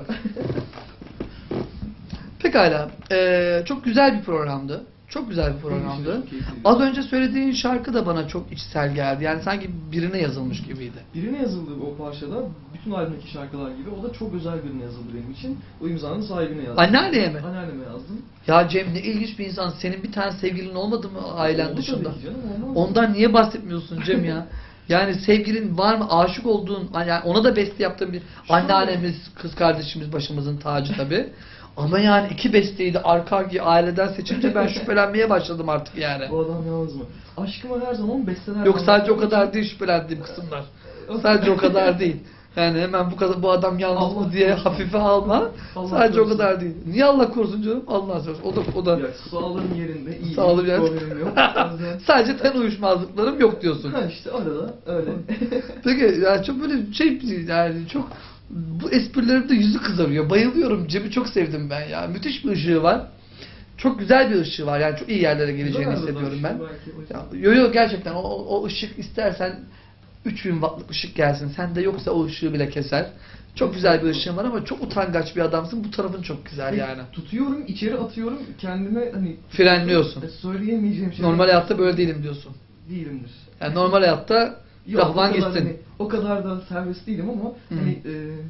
S1: Pekala. Çok güzel bir programdı. Çok güzel bir programdı.
S2: Çok keyifliydi.
S1: Az önce söylediğin şarkı da bana çok içsel geldi. Yani sanki birine yazılmış gibiydi.
S2: Birine yazıldı o parçada. Bütün albümdeki şarkılar gibi. O da çok özel birine yazıldı benim için. O imzanın sahibine yazdım.
S1: Anneanneye mi?
S2: Anneanneme yazdım.
S1: Ya Cem ne ilginç bir insan. Senin bir tane sevgilin olmadı mı ailen
S2: Oldu
S1: dışında?
S2: tabii ki canım, olmaz mı?
S1: Ondan niye bahsetmiyorsun Cem ya? Yani sevgilin var mı? Aşık olduğun, yani ona da beste yaptığın bir anneannemiz, kız kardeşimiz başımızın tacı tabii. Ama yani 2 besteyi de arka arkaya aileden seçince ben şüphelenmeye başladım artık yani.
S2: Bu adam yalnız mı? Aşkıma her zaman besteler...
S1: Yok sadece o kadar değil şüphelendiğim kısımlar. Sadece o kadar değil. Yani hemen bu adam yalnız
S2: Allah
S1: mı diye
S2: korusun.
S1: hafife alma.
S2: Allah
S1: Sadece o
S2: korusun.
S1: kadar değil. Niye Allah korusun canım? Allah korusun. O da
S2: Ya, sağlığım yerinde, iyi.
S1: Sağlığım
S2: hiç
S1: yerinde.
S2: problemim yok. O yüzden-
S1: sadece ten uyuşmazlıklarım yok diyorsun.
S2: Ha işte arada öyle.
S1: Peki yani çok böyle şey yani çok bu esprilerimde yüzü kızarıyor. Bayılıyorum. Cem'i çok sevdim ben ya. Müthiş bir ışığı var. Çok güzel bir ışığı var. Yani çok iyi yerlere geleceğini
S2: Güzel
S1: hissediyorum ben.
S2: belki o yüzden.
S1: Ya, yo gerçekten o ışık istersen 3000 wattlık ışık gelsin. Sende yoksa o ışığı bile keser. Çok güzel bir ışığın var ama çok utangaç bir adamsın. Bu tarafın çok güzel yani.
S2: Tutuyorum, içeri atıyorum, kendime hani...
S1: Frenliyorsun.
S2: Söyleyemeyeceğim şeyler...
S1: Normal hayatta böyle değilim diyorsun.
S2: Değilimdir.
S1: Yani normal hayatta
S2: Yok, o
S1: rahvan
S2: kadar
S1: gitsin.
S2: hani, o kadar da serbest değilim ama
S1: Hı.
S2: hani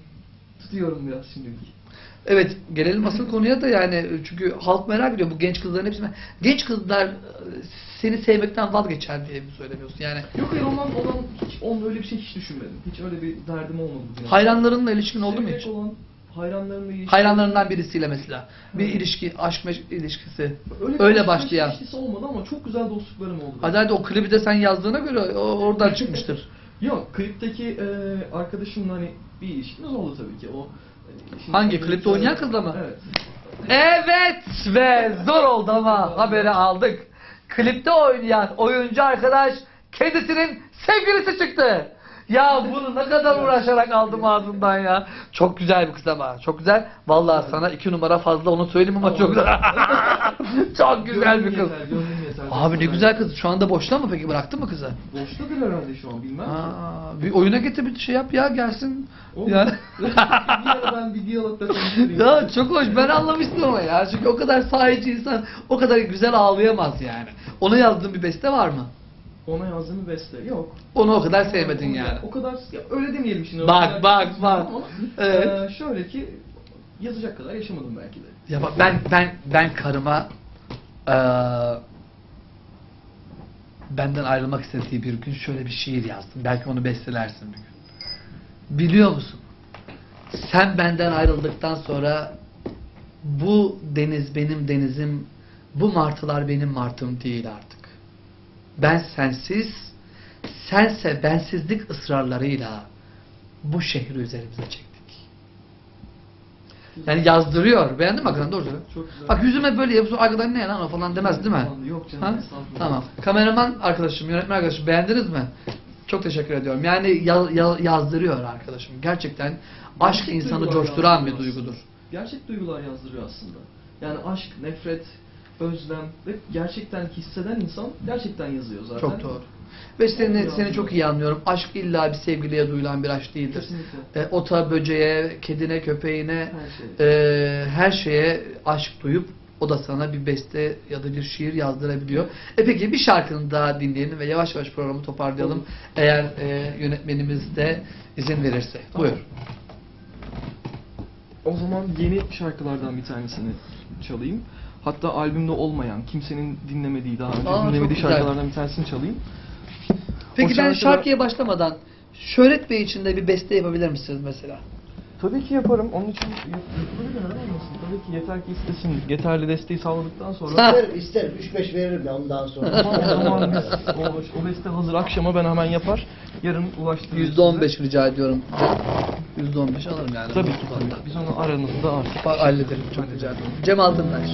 S2: tutuyorum biraz şimdilik.
S1: Evet, gelelim asıl konuya da yani çünkü halk merak ediyor bu genç kızların hepsine. Genç kızlar seni sevmekten vazgeçer diye mi söylemiyorsun? Yani
S2: Yok hayır ondan hiç öyle bir şey hiç düşünmedim. Hiç öyle bir derdim olmadı. bugüne.
S1: hayranlarınla ilişkin oldu mu
S2: Sevecek
S1: hiç?
S2: olan hayranlarımla ilişki...
S1: Hayranlarından birisiyle mesela. Bir
S2: Hı.
S1: ilişki, aşk meşk ilişkisi.
S2: bir
S1: Öyle
S2: aşk
S1: başlayan.
S2: ilişkisi olmadı ama çok güzel dostluklarım oldu.
S1: Hadi o klibi de sen yazdığına göre oradan çıkmıştır.
S2: Yok klipteki arkadaşımla hani bir ilişkimiz oldu tabii ki. O şimdi-
S1: Hangi? Klipte oynayan kızla mı?
S2: Evet.
S1: Evet ve zor oldu ama haberi aldık. Klipte oynayan oyuncu arkadaş kendisinin sevgilisi çıktı. Ya bunu ne kadar uğraşarak aldım ağzından ya. Çok güzel bir kız ama. Çok güzel. Vallahi sana 2 numara fazla onu söyleyeyim ama çok güzel. Çok güzel bir kız.
S2: Gönlüm yeter.
S1: Abi ne güzel kız. Şu anda boşta mı peki? Bıraktın mı kızı?
S2: Boştadır herhalde şu an bilmem.
S1: Aa, bir oyuna getir bir şey yap ya gelsin.
S2: Oğlum,
S1: Yani.
S2: bir ara ben bir diyalogda konuşayım.
S1: Ya çok hoş ben anlamıştım ama ya. Çünkü o kadar sahici insan o kadar güzel ağlayamaz yani. Ona yazdığın bir beste var mı?
S2: Ona yazdığım bir beste yok.
S1: Onu o kadar sevmedin yani.
S2: O kadar ya öyle demeyelim şimdi.
S1: Bak,
S2: O kadar
S1: bak,
S2: sevmedim
S1: bak.
S2: ama,
S1: Evet.
S2: şöyle ki yazacak kadar yaşamadım belki de.
S1: Ya bak ben karıma benden ayrılmak istediği bir gün şöyle bir şiir yazdım. Belki onu bestelersin bir gün. Biliyor musun? Sen benden ayrıldıktan sonra bu deniz benim denizim, bu martılar benim martım değil artık. Ben sensiz, sense bensizlik ısrarlarıyla bu şehri üzerimize çektik. Yani yazdırıyor. Beğendin mi hakikaten? Doğru söylüyor.
S2: Çok güzel.
S1: Bak yüzüme böyle yapıyor. Arkadan ne lan o falan demez değil mi?
S2: Yok canım,
S1: Ha?
S2: estağfurullah.
S1: Tamam. Kameraman arkadaşım, yönetmen arkadaşım beğendiniz mi? Çok teşekkür ediyorum. Yani yazdırıyor arkadaşım. Gerçekten aşk
S2: Gerçek
S1: insanı
S2: duygular
S1: coşturan bir
S2: yazdırıyor
S1: duygudur.
S2: aslında. Gerçek duygular yazdırıyor aslında. Yani aşk, nefret, özlem ve gerçekten hisseden insan gerçekten yazıyor zaten.
S1: Çok doğru. Ve seni çok iyi anlıyorum. Aşk illa bir sevgiliye duyulan bir aşk değildir.
S2: Kesinlikle.
S1: Ota, böceğe, kedine, köpeğine,
S2: Her şey.
S1: her şeye aşk duyup o da sana bir beste ya da bir şiir yazdırabiliyor. Peki bir şarkını daha dinleyelim ve yavaş yavaş programı toparlayalım.
S2: Olur.
S1: Eğer yönetmenimiz de izin verirse.
S2: Tamam.
S1: Buyur.
S2: O zaman yeni şarkılardan bir tanesini çalayım. Hatta albümde olmayan, kimsenin dinlemediği, daha önce
S1: Aa,
S2: dinlemediği
S1: çok güzel.
S2: şarkılardan bir tanesini çalayım.
S1: Peki
S2: O
S1: ben
S2: şarkıda-
S1: şarkıya başlamadan Şöhret Bey için de bir beste yapabilir misiniz mesela?
S2: Tabii ki yaparım. Onun için yapılabilir, neden olmasın? Tabii ki yeter ki istesin. Yeterli desteği sağladıktan sonra
S4: İsterim 3-5 veririm ya ondan sonra.
S2: o zaman biz, o beste hazır akşama ben hemen yapar. Yarın ulaştırırız.
S1: %15 rica ediyorum. %15 alırım yani.
S2: Tabii ki. Tabii. Biz onu aranızda artık.
S1: Hallederim. Çok rica ederim. Cem Altıntaş.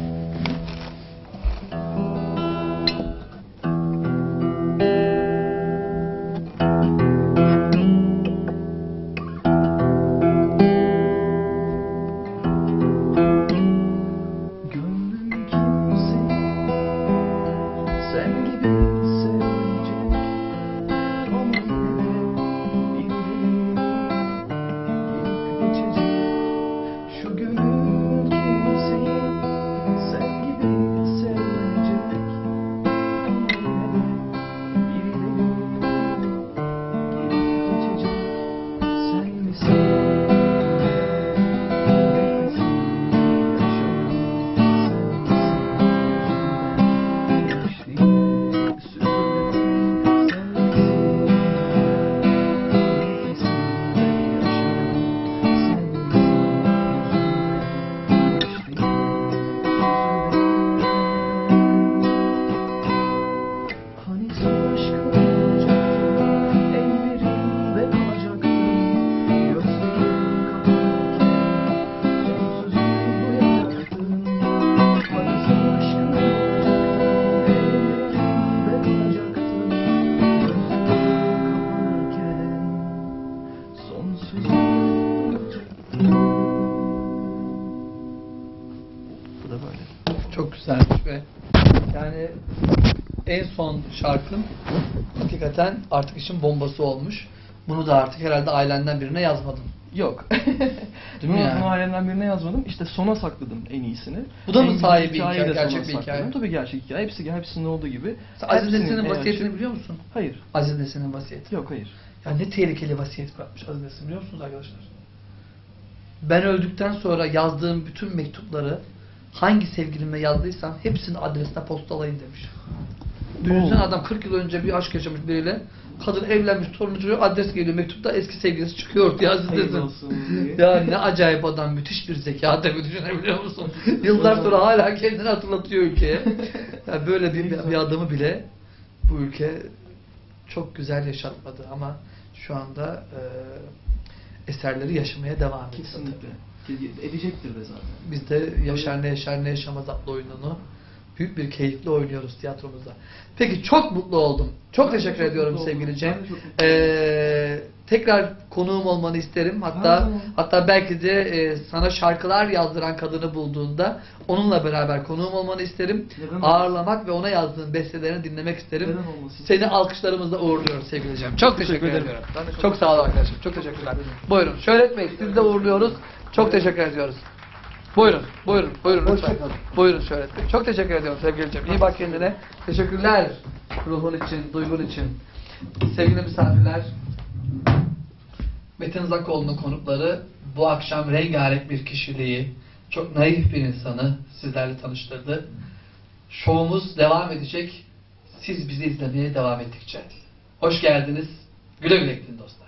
S2: Gönlüm kimseyi sen gibi sevecek ama yine de gelip geçecek. Şu gönül kimseyi sen gibi sevecek ama yine de gelip geçecek. Sen misin? Hani aşkın olacaktı, ellerinde kalacaktı, gözlerim kapanırken son sözümü duyacaktın. Hani aşkın olacaktı, ellerinde kalacaktı, gözlerim kapanırken son sözümü duyacaktın. Bu da böyle.
S1: Çok güzelmiş ve yani en son şarkın hakikaten artık işin bombası olmuş. Bunu da artık herhalde ailenden birine yazmadın.
S2: Yok.
S1: Değil mi yani?
S2: Bunu ailemden birine yazmadım. İşte sona sakladım en iyisini.
S1: Bu da mı
S2: En
S1: sahibi
S2: güzel hikayeyi
S1: hikaye,
S2: de
S1: gerçek
S2: sona
S1: bir hikaye?
S2: sakladım. Tabii gerçek hikaye. Hepsinin olduğu gibi.
S1: Sen Aziz
S2: Hepsinin
S1: Nesin'in
S2: en
S1: vasiyetini
S2: açık-
S1: biliyor musun?
S2: Hayır.
S1: Aziz Nesin'in vasiyeti.
S2: Yok hayır.
S1: Ya ne tehlikeli vasiyet bırakmış Aziz Nesin biliyor musunuz arkadaşlar? Ben öldükten sonra yazdığım bütün mektupları hangi sevgilime yazdıysam hepsini adresine postalayın demiş. Düşünsene adam 40 yıl önce bir aşk yaşamış biriyle. Kadın evlenmiş, torunu çocuğu, adres geliyor mektupta, eski sevgilisi çıkıyor diye Aziz
S2: Hayır
S1: Nesin.
S2: olsun diye.
S1: Ya ne acayip adam, müthiş bir zeka tabii, düşünebiliyor musun? Yıllar sonra hala kendini hatırlatıyor ülkeye. Ya böyle bir adamı bile bu ülke çok güzel yaşatmadı ama şu anda eserleri yaşamaya devam ediyor.
S2: Kesinlikle.
S1: tabii.
S2: Edecektir de zaten.
S1: Biz de Yaşar ne Yaşar ne Yaşamaz adlı oyununu büyük bir keyifle oynuyoruz tiyatromuzda. Peki çok mutlu oldum. Çok
S2: Ben de
S1: teşekkür
S2: çok
S1: ediyorum
S2: mutlu
S1: sevgili
S2: oldum.
S1: Cem.
S2: Ben de çok mutlu oldum.
S1: Tekrar konuğum olmanı isterim.
S2: Her
S1: Hatta
S2: zaman.
S1: belki de sana şarkılar yazdıran kadını bulduğunda onunla beraber konuğum olmanı isterim.
S2: Neden
S1: Ağırlamak ve ona yazdığın bestelerini dinlemek isterim.
S2: Neden olmasın?
S1: Seni alkışlarımızla uğurluyoruz sevgili Cem. Çok teşekkür
S2: ederim.
S1: ediyorum.
S2: Ben de
S1: Çok sağ olun arkadaşım. Çok teşekkürler. Buyurun. Şöhret Bey sizi de uğurluyoruz. Çok teşekkür ediyoruz. Buyurun, buyurun, buyurun lütfen.
S4: Hoşça kalın.
S1: Buyurun Şöhret Bey. Çok teşekkür ediyorum sevgili Cem. İyi bak kendine. Teşekkürler ruhun için, duygun için. Sevgili misafirler, Metin Zakoğlu'nun konukları bu akşam rengarenk bir kişiliği, çok naif bir insanı sizlerle tanıştırdı. Şovumuz devam edecek. Siz bizi izlemeye devam ettikçe. Hoş geldiniz. Güle güle gidin dostlar.